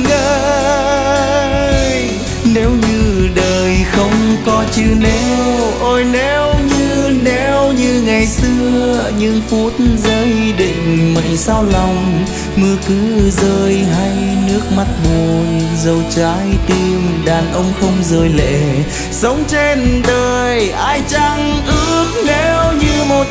ơi. Nếu như đời không có chữ nếu, ôi nếu như nếu như ngày xưa những phút giây định mệnh sao lòng. Mưa cứ rơi hay nước mắt buồn, dẫu trái tim đàn ông không rơi lệ. Sống trên đời ai chẳng ước nếu như một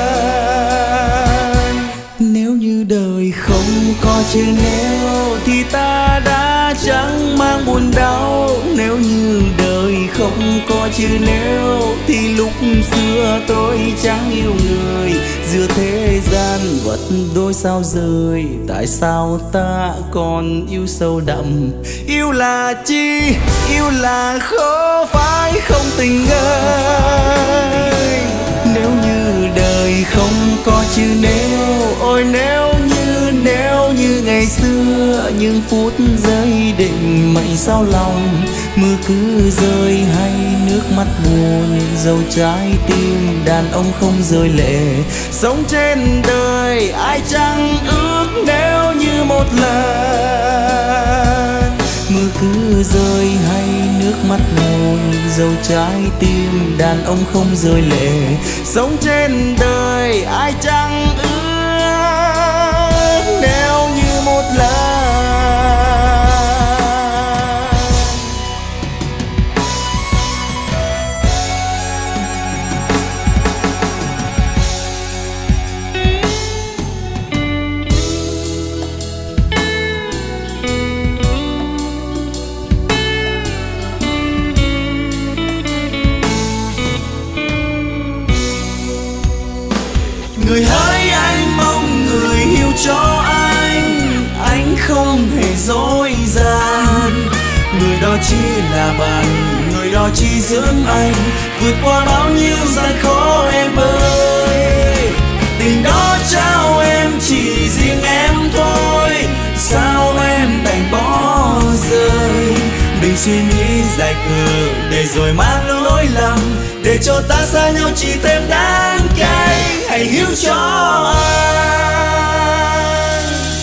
lần. Nếu như đời không có chữ nếu thì ta đã chẳng mang buồn đau. Nếu như đời không có chữ nếu thì lúc xưa tôi chẳng yêu người, giữa thế gian vật đôi sao rời. Tại sao ta còn yêu sâu đậm? Yêu là chi? Yêu là khó phải không tình ơi. Nếu như đời không có chữ nếu, ôi nếu như nếu như ngày xưa những phút giây định mệnh sao lòng, mưa cứ rơi hay nước mắt buồn, dẫu trái tim đàn ông không rơi lệ. Sống trên đời ai chẳng ước nếu như một lần, mưa cứ rơi hay nước mắt buồn, dẫu trái tim đàn ông không rơi lệ. Sống trên đời ai chẳng ước nếu như một lần. Người hỡi anh mong người hiểu cho anh, anh không hề dối gian. Người đó chỉ là bạn, người đó chỉ dưỡng anh vượt qua bao nhiêu gian khó em ơi. Tình đó trao em chỉ riêng em thôi, sao em đành bỏ rơi? Đừng suy nghĩ dài khờ để rồi mang lỗi lầm, để cho ta xa nhau chỉ thêm đáng cay. Hãy hiểu cho anh,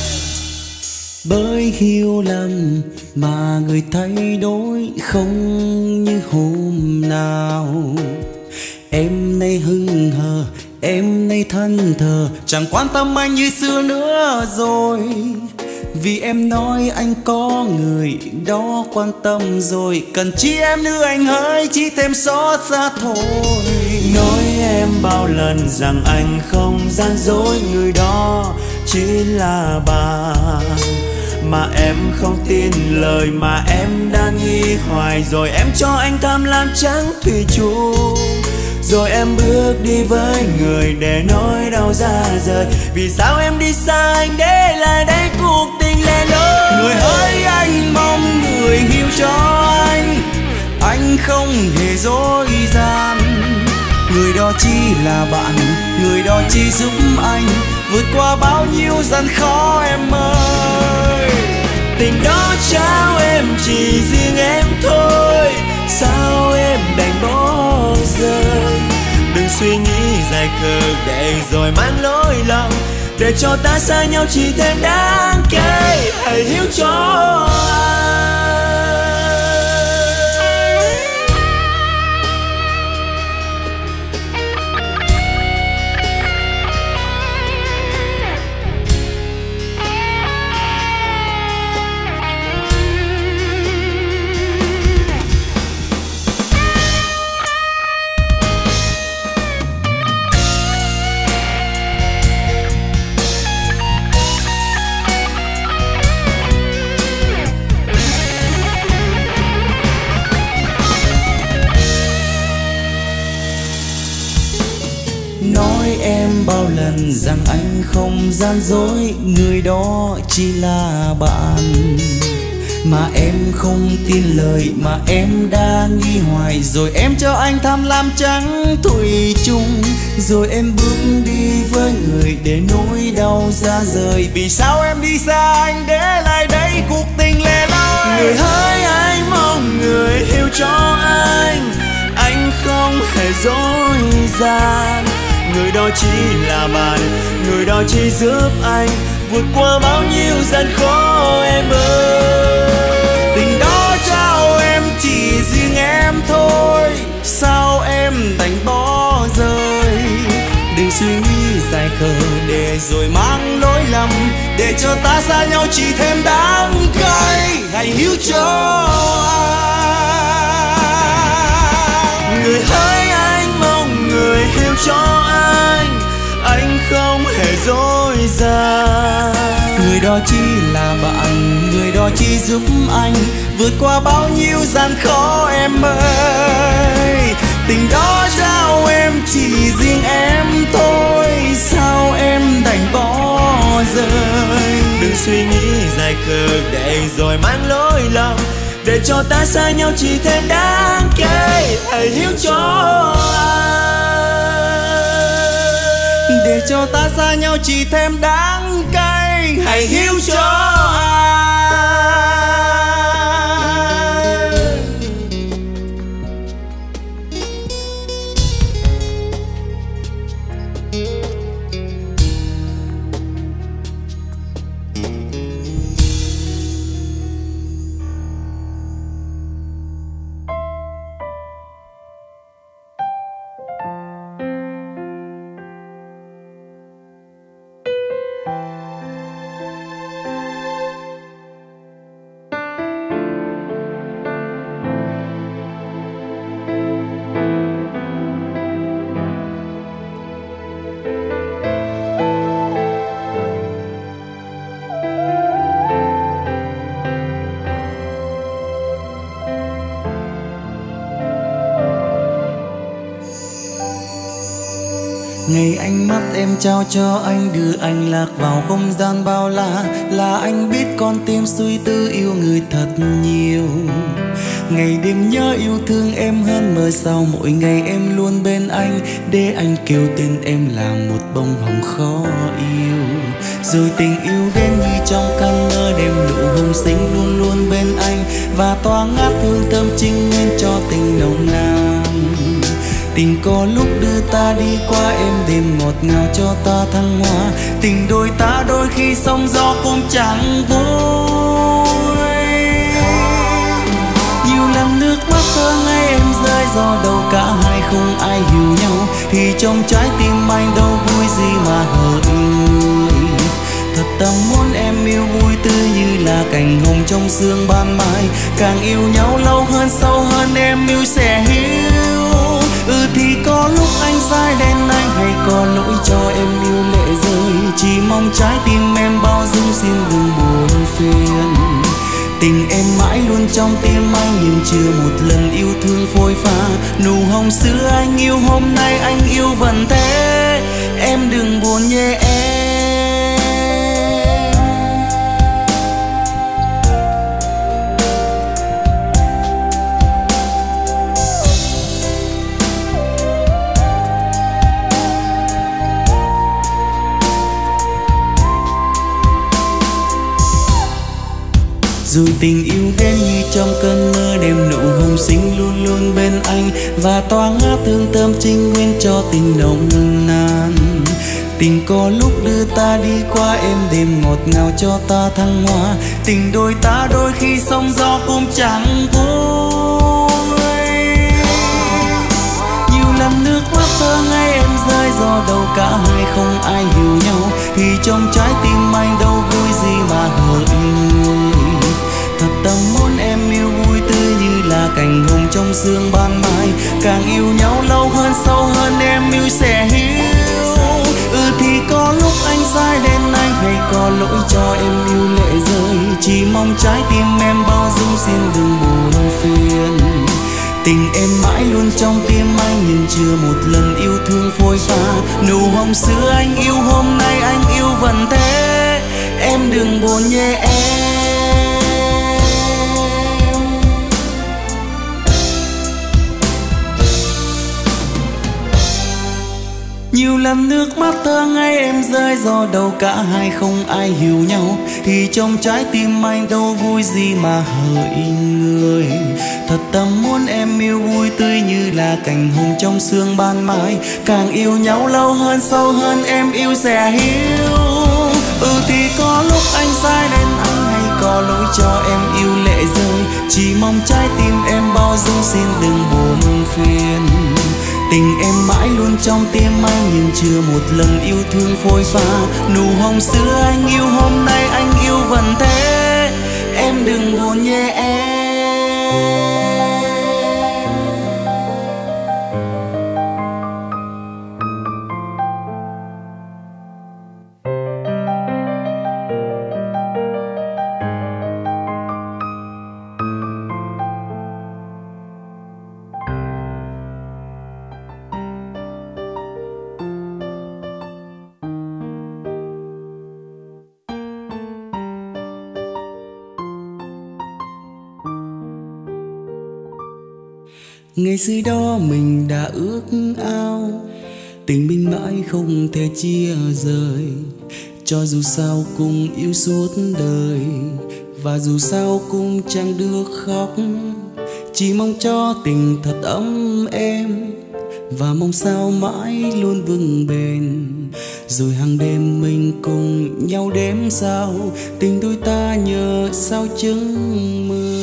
bởi hiểu lầm mà người thay đổi không như hôm nào. Em nay hững hờ, em nay thân thờ, chẳng quan tâm anh như xưa nữa rồi. Vì em nói anh có người đó quan tâm rồi, cần chi em nữa anh hỡi, chỉ thêm xót xa thôi. nói em bao lần rằng anh không gian dối, người đó chỉ là bạn. Mà em không tin lời mà em đang nghi hoài, rồi em cho anh tham lam trắng thủy chung. Rồi em bước đi với người để nỗi đau ra rời. Vì sao em đi xa anh để lại đây cuộc tình lẻ loi? Người hỡi anh mong người hiểu cho anh, anh không hề dối gian. Người đó chỉ là bạn, người đó chỉ giúp anh vượt qua bao nhiêu gian khó em ơi. Tình đó trao em chỉ riêng em thôi, sao em đành bỏ rơi? Đừng suy nghĩ dài khờ để rồi mang lỗi lầm, để cho ta xa nhau chỉ thêm đáng cay. Hãy hiểu cho anh. Nói em bao lần rằng anh không gian dối, người đó chỉ là bạn. Mà em không tin lời mà em đã nghi hoài, rồi em cho anh tham lam trắng thủy chung. Rồi em bước đi với người để nỗi đau ra rời. Vì sao em đi xa anh để lại đây cuộc tình lẻ loi? Người hỡi anh mong người hiểu cho anh, anh không hề dối gian. Người đó chỉ là bạn, người đó chỉ giúp anh vượt qua bao nhiêu gian khó em ơi. Tình đó trao em chỉ riêng em thôi, sao em đành bỏ rơi? Đừng suy nghĩ dài khờ để rồi mang lỗi lầm, để cho ta xa nhau chỉ thêm đáng cay. Hãy hiểu cho anh. Người hỡi anh mong người hiểu cho anh, anh không hề dối gian. Người đó chỉ là bạn, người đó chỉ giúp anh vượt qua bao nhiêu gian khó em ơi. Tình đó trao em chỉ riêng em thôi, sao em đành bỏ rơi. Đừng suy nghĩ dài khờ để rồi mang lỗi lầm, để cho ta xa nhau chỉ thêm đáng kể. Hãy hiểu cho anh, để cho ta xa nhau chỉ thêm đáng cay. Hãy hiểu cho anh. Ngày ánh mắt em trao cho anh, đưa anh lạc vào không gian bao la, là anh biết con tim suy tư yêu người thật nhiều. Ngày đêm nhớ yêu thương em hơn mơ sao, mỗi ngày em luôn bên anh, để anh kêu tên em là một bông hồng khó yêu. Rồi tình yêu đến như trong cơn mơ, đêm nụ hồng xinh luôn luôn bên anh, và tỏa ngát hương thơm trinh nguyên cho tình nồng nàn. Tình có lúc đưa ta đi qua êm đềm ngọt ngào cho ta thăng hoa, tình đôi ta đôi khi sóng gió cũng chẳng vui. Nhiều lần nước mắt thơ ngây em rơi, do đâu cả hai không ai hiểu nhau, thì trong trái tim anh đâu vui gì mà hỡi. Thật tâm muốn em yêu vui tươi như là cành hồng trong sương ban mai, càng yêu nhau lâu hơn sâu hơn em yêu sẽ hiểu. Ừ thì có lúc anh sai đến anh, hay có lỗi cho em yêu lệ rơi, chỉ mong trái tim em bao dung xin đừng buồn phiền. Tình em mãi luôn trong tim anh, nhưng chưa một lần yêu thương phôi pha. Nụ hồng xưa anh yêu hôm nay anh yêu vẫn thế, em đừng buồn nhé em. Rồi tình yêu đến như trong cơn mơ, đêm nụ hồng xinh luôn luôn bên anh, và tỏa ngát hương thơm trinh nguyên cho tình nồng nàn. Tình có lúc đưa ta đi qua êm đềm ngọt ngào cho ta thăng hoa, tình đôi ta đôi khi sóng gió cũng chẳng vui. Nhiều lần nước mắt thơ ngây em rơi, do đâu cả hai không ai hiểu nhau, thì trong trái tim anh đâu vui gì mà hỡi người. Thật tâm muốn em yêu vui tươi như là cành hồng trong sương ban mai, càng yêu nhau lâu hơn sâu hơn em yêu sẽ hiểu. Ừ thì có lúc anh sai đến anh, hay có lỗi cho em yêu lệ rơi, chỉ mong trái tim em bao dung xin đừng buồn phiền. Tình em mãi luôn trong tim anh, nhưng chưa một lần yêu thương phôi pha. Nụ hồng xưa anh yêu hôm nay anh yêu vẫn thế, em đừng buồn nhé em. Nhiều lần nước mắt thơ ngây em rơi, do đâu cả hai không ai hiểu nhau, thì trong trái tim anh đâu vui gì mà hỡi người. Thật tâm muốn em yêu vui tươi như là cành hồng trong sương ban mai, càng yêu nhau lâu hơn sâu hơn em yêu sẽ hiểu. Ừ thì có lúc anh sai đến anh, hay có lỗi cho em yêu lệ rơi, chỉ mong trái tim em bao dung xin đừng buồn phiền. Tình em mãi luôn trong tim anh, nhưng chưa một lần yêu thương phôi pha. Nụ hồng xưa anh yêu hôm nay anh yêu vẫn thế, em đừng buồn nhé em. Ngày xưa đó mình đã ước ao tình mình mãi không thể chia rời, cho dù sao cùng yêu suốt đời, và dù sao cũng chẳng được khóc. Chỉ mong cho tình thật ấm êm, và mong sao mãi luôn vững bền. Rồi hàng đêm mình cùng nhau đếm sao tình đôi ta nhờ sao chứng mơ.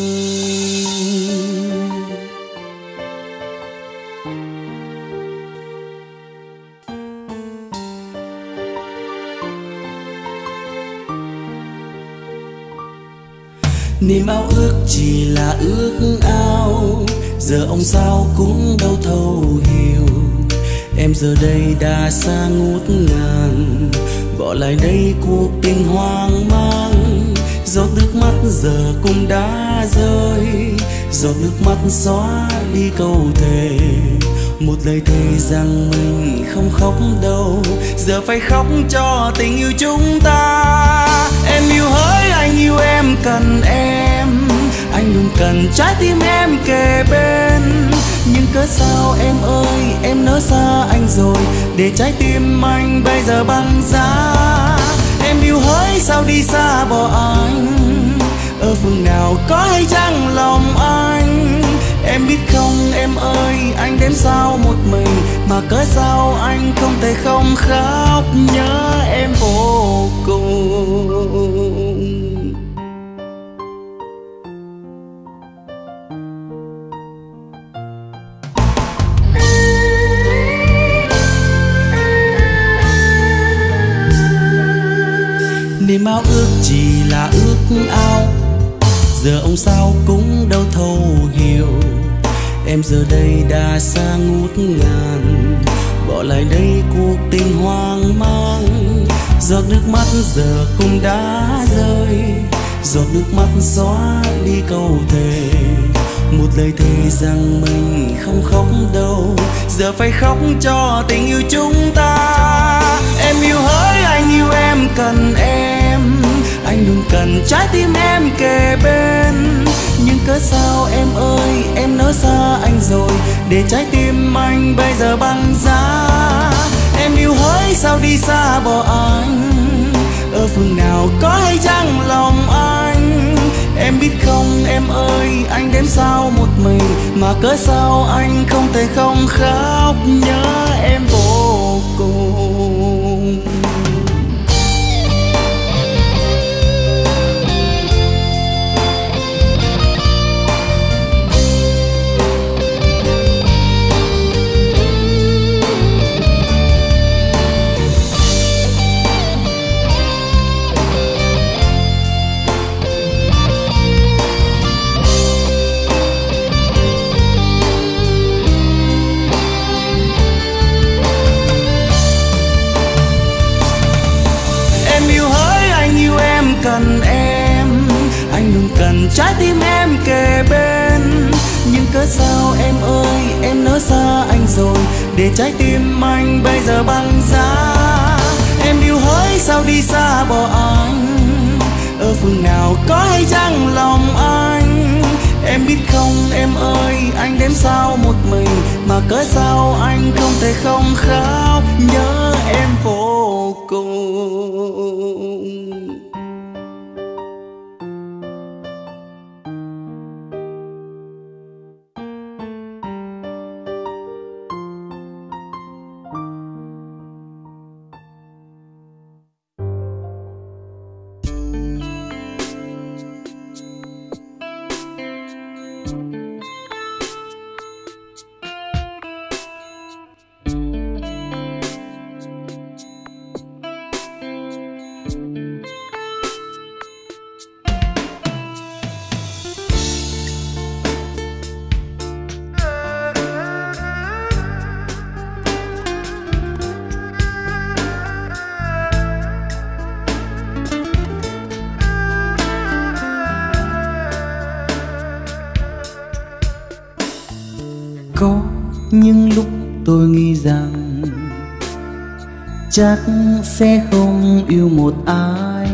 Niềm ao ước chỉ là ước ao, giờ ông sao cũng đâu thấu hiểu. Em giờ đây đã xa ngút ngàn, bỏ lại đây cuộc tình hoang mang. Giọt nước mắt giờ cũng đã rơi, giọt nước mắt xóa đi câu thề. Một lời thề rằng mình không khóc đâu, giờ phải khóc cho tình yêu chúng ta. Em yêu hỡi anh yêu em cần em, anh luôn cần trái tim em kề bên. Nhưng cớ sao em ơi em nỡ xa anh rồi, để trái tim anh bây giờ băng giá. Em yêu hỡi sao đi xa bỏ anh, ở phương nào có hay chăng lòng anh. Em biết không em ơi anh đến sao một mình, mà cớ sao anh không thể không khóc nhớ em vô cùng. Niềm ao ước chỉ là ước ao, giờ ông sao cũng đâu thấu hiểu. Em giờ đây đã xa ngút ngàn, bỏ lại đây cuộc tình hoang mang. Giọt nước mắt giờ cũng đã rơi, giọt nước mắt xóa đi câu thề. Một lời thề rằng mình không khóc đâu, giờ phải khóc cho tình yêu chúng ta. Em yêu hỡi anh yêu em cần em, anh luôn cần trái tim em kề bên. Nhưng cớ sao em ơi em nỡ xa anh rồi, để trái tim anh bây giờ băng giá. Em yêu hỡi sao đi xa bỏ anh, ở phương nào có hay chăng lòng anh. Em biết không em ơi anh đến sao một mình, mà cớ sao anh không thể không khóc nhớ em vô cùng. Cần em, anh luôn cần trái tim em kề bên. Nhưng cớ sao em ơi em nỡ xa anh rồi, để trái tim anh bây giờ băng giá. Em yêu hỡi sao đi xa bỏ anh, ở phương nào có hay chăng lòng anh. Em biết không em ơi anh đến sao một mình, mà cớ sao anh không thể không khóc nhớ em vô cùng. Có những lúc tôi nghĩ rằng chắc sẽ không yêu một ai,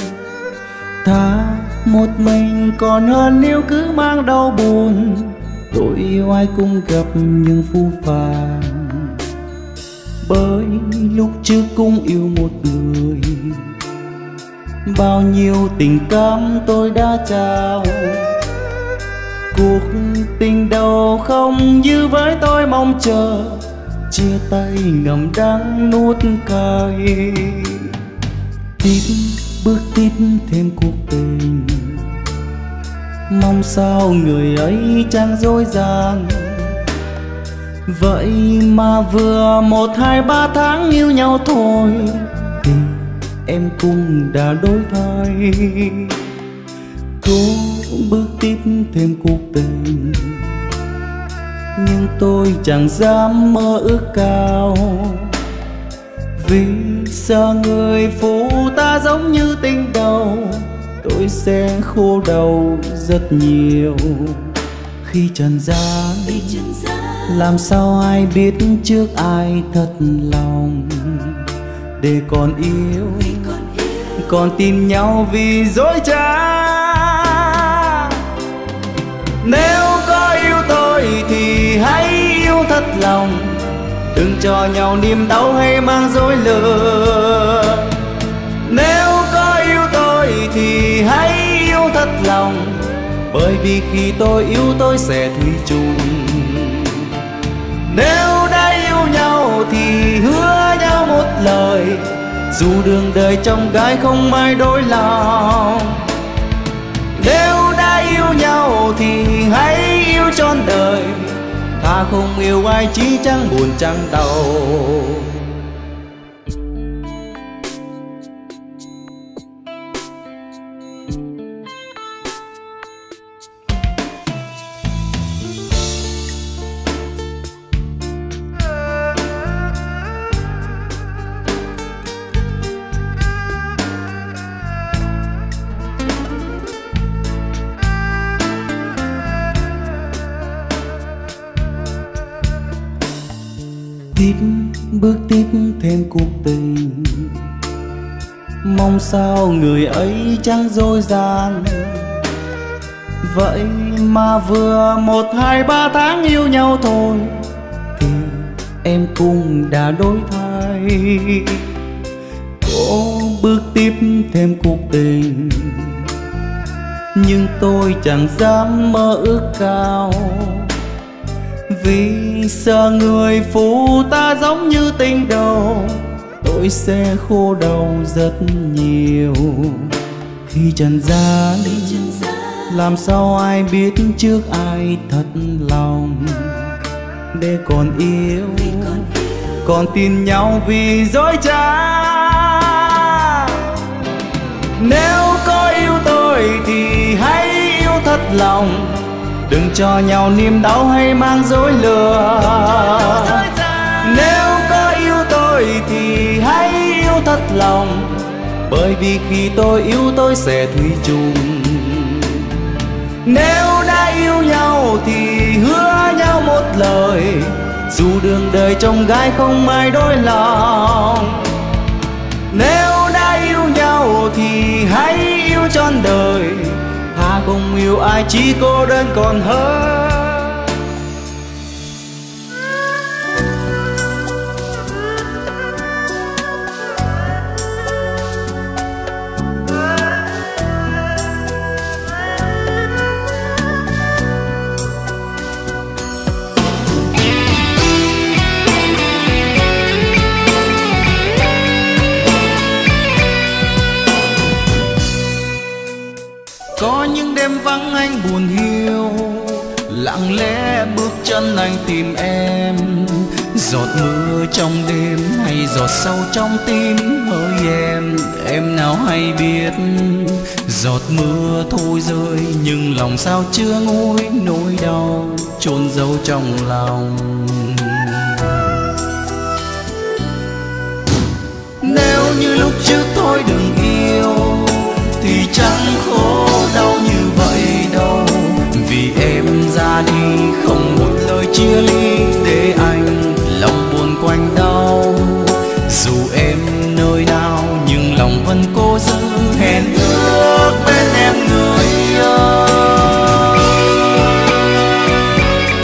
thà một mình còn hơn nếu cứ mang đau buồn Tôi yêu ai cũng gặp những phũ phàng, bởi lúc trước cũng yêu một người. Bao nhiêu tình cảm tôi đã trao, cuộc tình đầu không như với tôi mong chờ. Chia tay ngậm đắng nuốt cay, tiếp bước tiếp thêm cuộc tình. Mong sao người ấy chẳng dối gian. Vậy mà vừa một hai ba tháng yêu nhau thôi thì em cũng đã đổi thay. Cố bước tiếp thêm cuộc tình, nhưng tôi chẳng dám mơ ước cao, vì sợ người phụ ta giống như tình đầu. Tôi sẽ khô đầu rất nhiều khi trần gian. Làm sao ai biết trước ai thật lòng, để còn yêu còn tin nhau vì dối trá. Nếu có yêu tôi thì hãy yêu thật lòng, đừng cho nhau niềm đau hay mang dối lừa. Nếu có yêu tôi thì hãy yêu thật lòng, bởi vì khi tôi yêu tôi sẽ thủy chung. Nếu đã yêu nhau thì hứa nhau một lời, dù đường đời trong gai không ai đổi lòng. Nếu đã yêu nhau thì hãy yêu trọn đời, ta không yêu ai chỉ chẳng buồn chẳng đau. Tiếp bước tiếp thêm cuộc tình, mong sao người ấy chẳng dối gian. Vậy mà vừa một hai ba tháng yêu nhau thôi thì em cũng đã đổi thay. Cố bước tiếp thêm cuộc tình, nhưng tôi chẳng dám mơ ước cao, vì sợ người phụ ta giống như tình đầu. Tôi sẽ khô đầu rất nhiều khi trần gian. Làm sao ai biết trước ai thật lòng, để còn yêu còn tin nhau vì dối trá. Nếu có yêu tôi thì hãy yêu thật lòng, đừng cho nhau niềm đau hay mang dối lừa. Nếu có yêu tôi thì hãy yêu thật lòng, bởi vì khi tôi yêu tôi sẽ thủy chung. Nếu đã yêu nhau thì hứa nhau một lời, dù đường đời trong gai không ai đổi lòng. Nếu đã yêu nhau thì hãy yêu trọn đời, ta không yêu ai chỉ cô đơn còn hơn. Có những đêm vắng anh buồn hiu, lặng lẽ bước chân anh tìm em. Giọt mưa trong đêm hay giọt sâu trong tim hỡi em, em nào hay biết. Giọt mưa thôi rơi nhưng lòng sao chưa nguôi nỗi đau chôn giấu trong lòng. Nếu như lúc trước thôi đừng yêu thì chẳng khổ đau như vậy đâu, vì em ra đi không một lời chia ly để anh lòng buồn quanh đau. Dù em nơi nào nhưng lòng vẫn cố giữ hẹn ước bên em người ơi.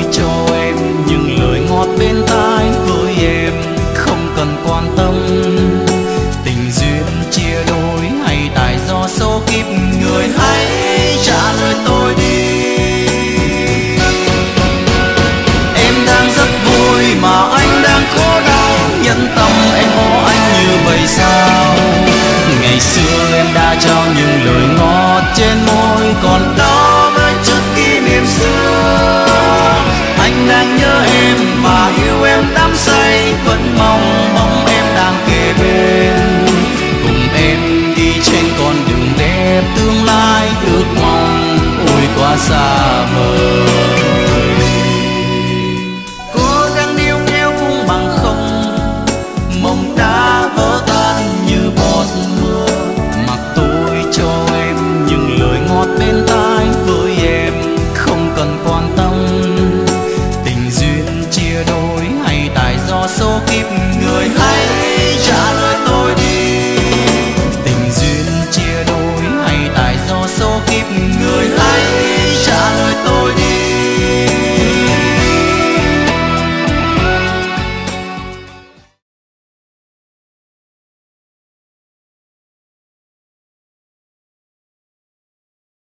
cho em những lời ngọt bên tai. Với em không cần quan tâm tình duyên chia đôi hay tại do số kiếp. Người hãy trả lời tôi đi. Em đang rất vui mà anh đang khổ đau, nhẫn tâm em bỏ anh như vậy sao? Ngày xưa em đã trao những lời ngọt trên môi, còn đó với chút kỷ niệm xưa. Anh đang nhớ em và yêu em đắm say, vẫn mong mong em đang kề bên, cùng em đi trên con đường đẹp tương lai. Ước mong ôi quá xa vời.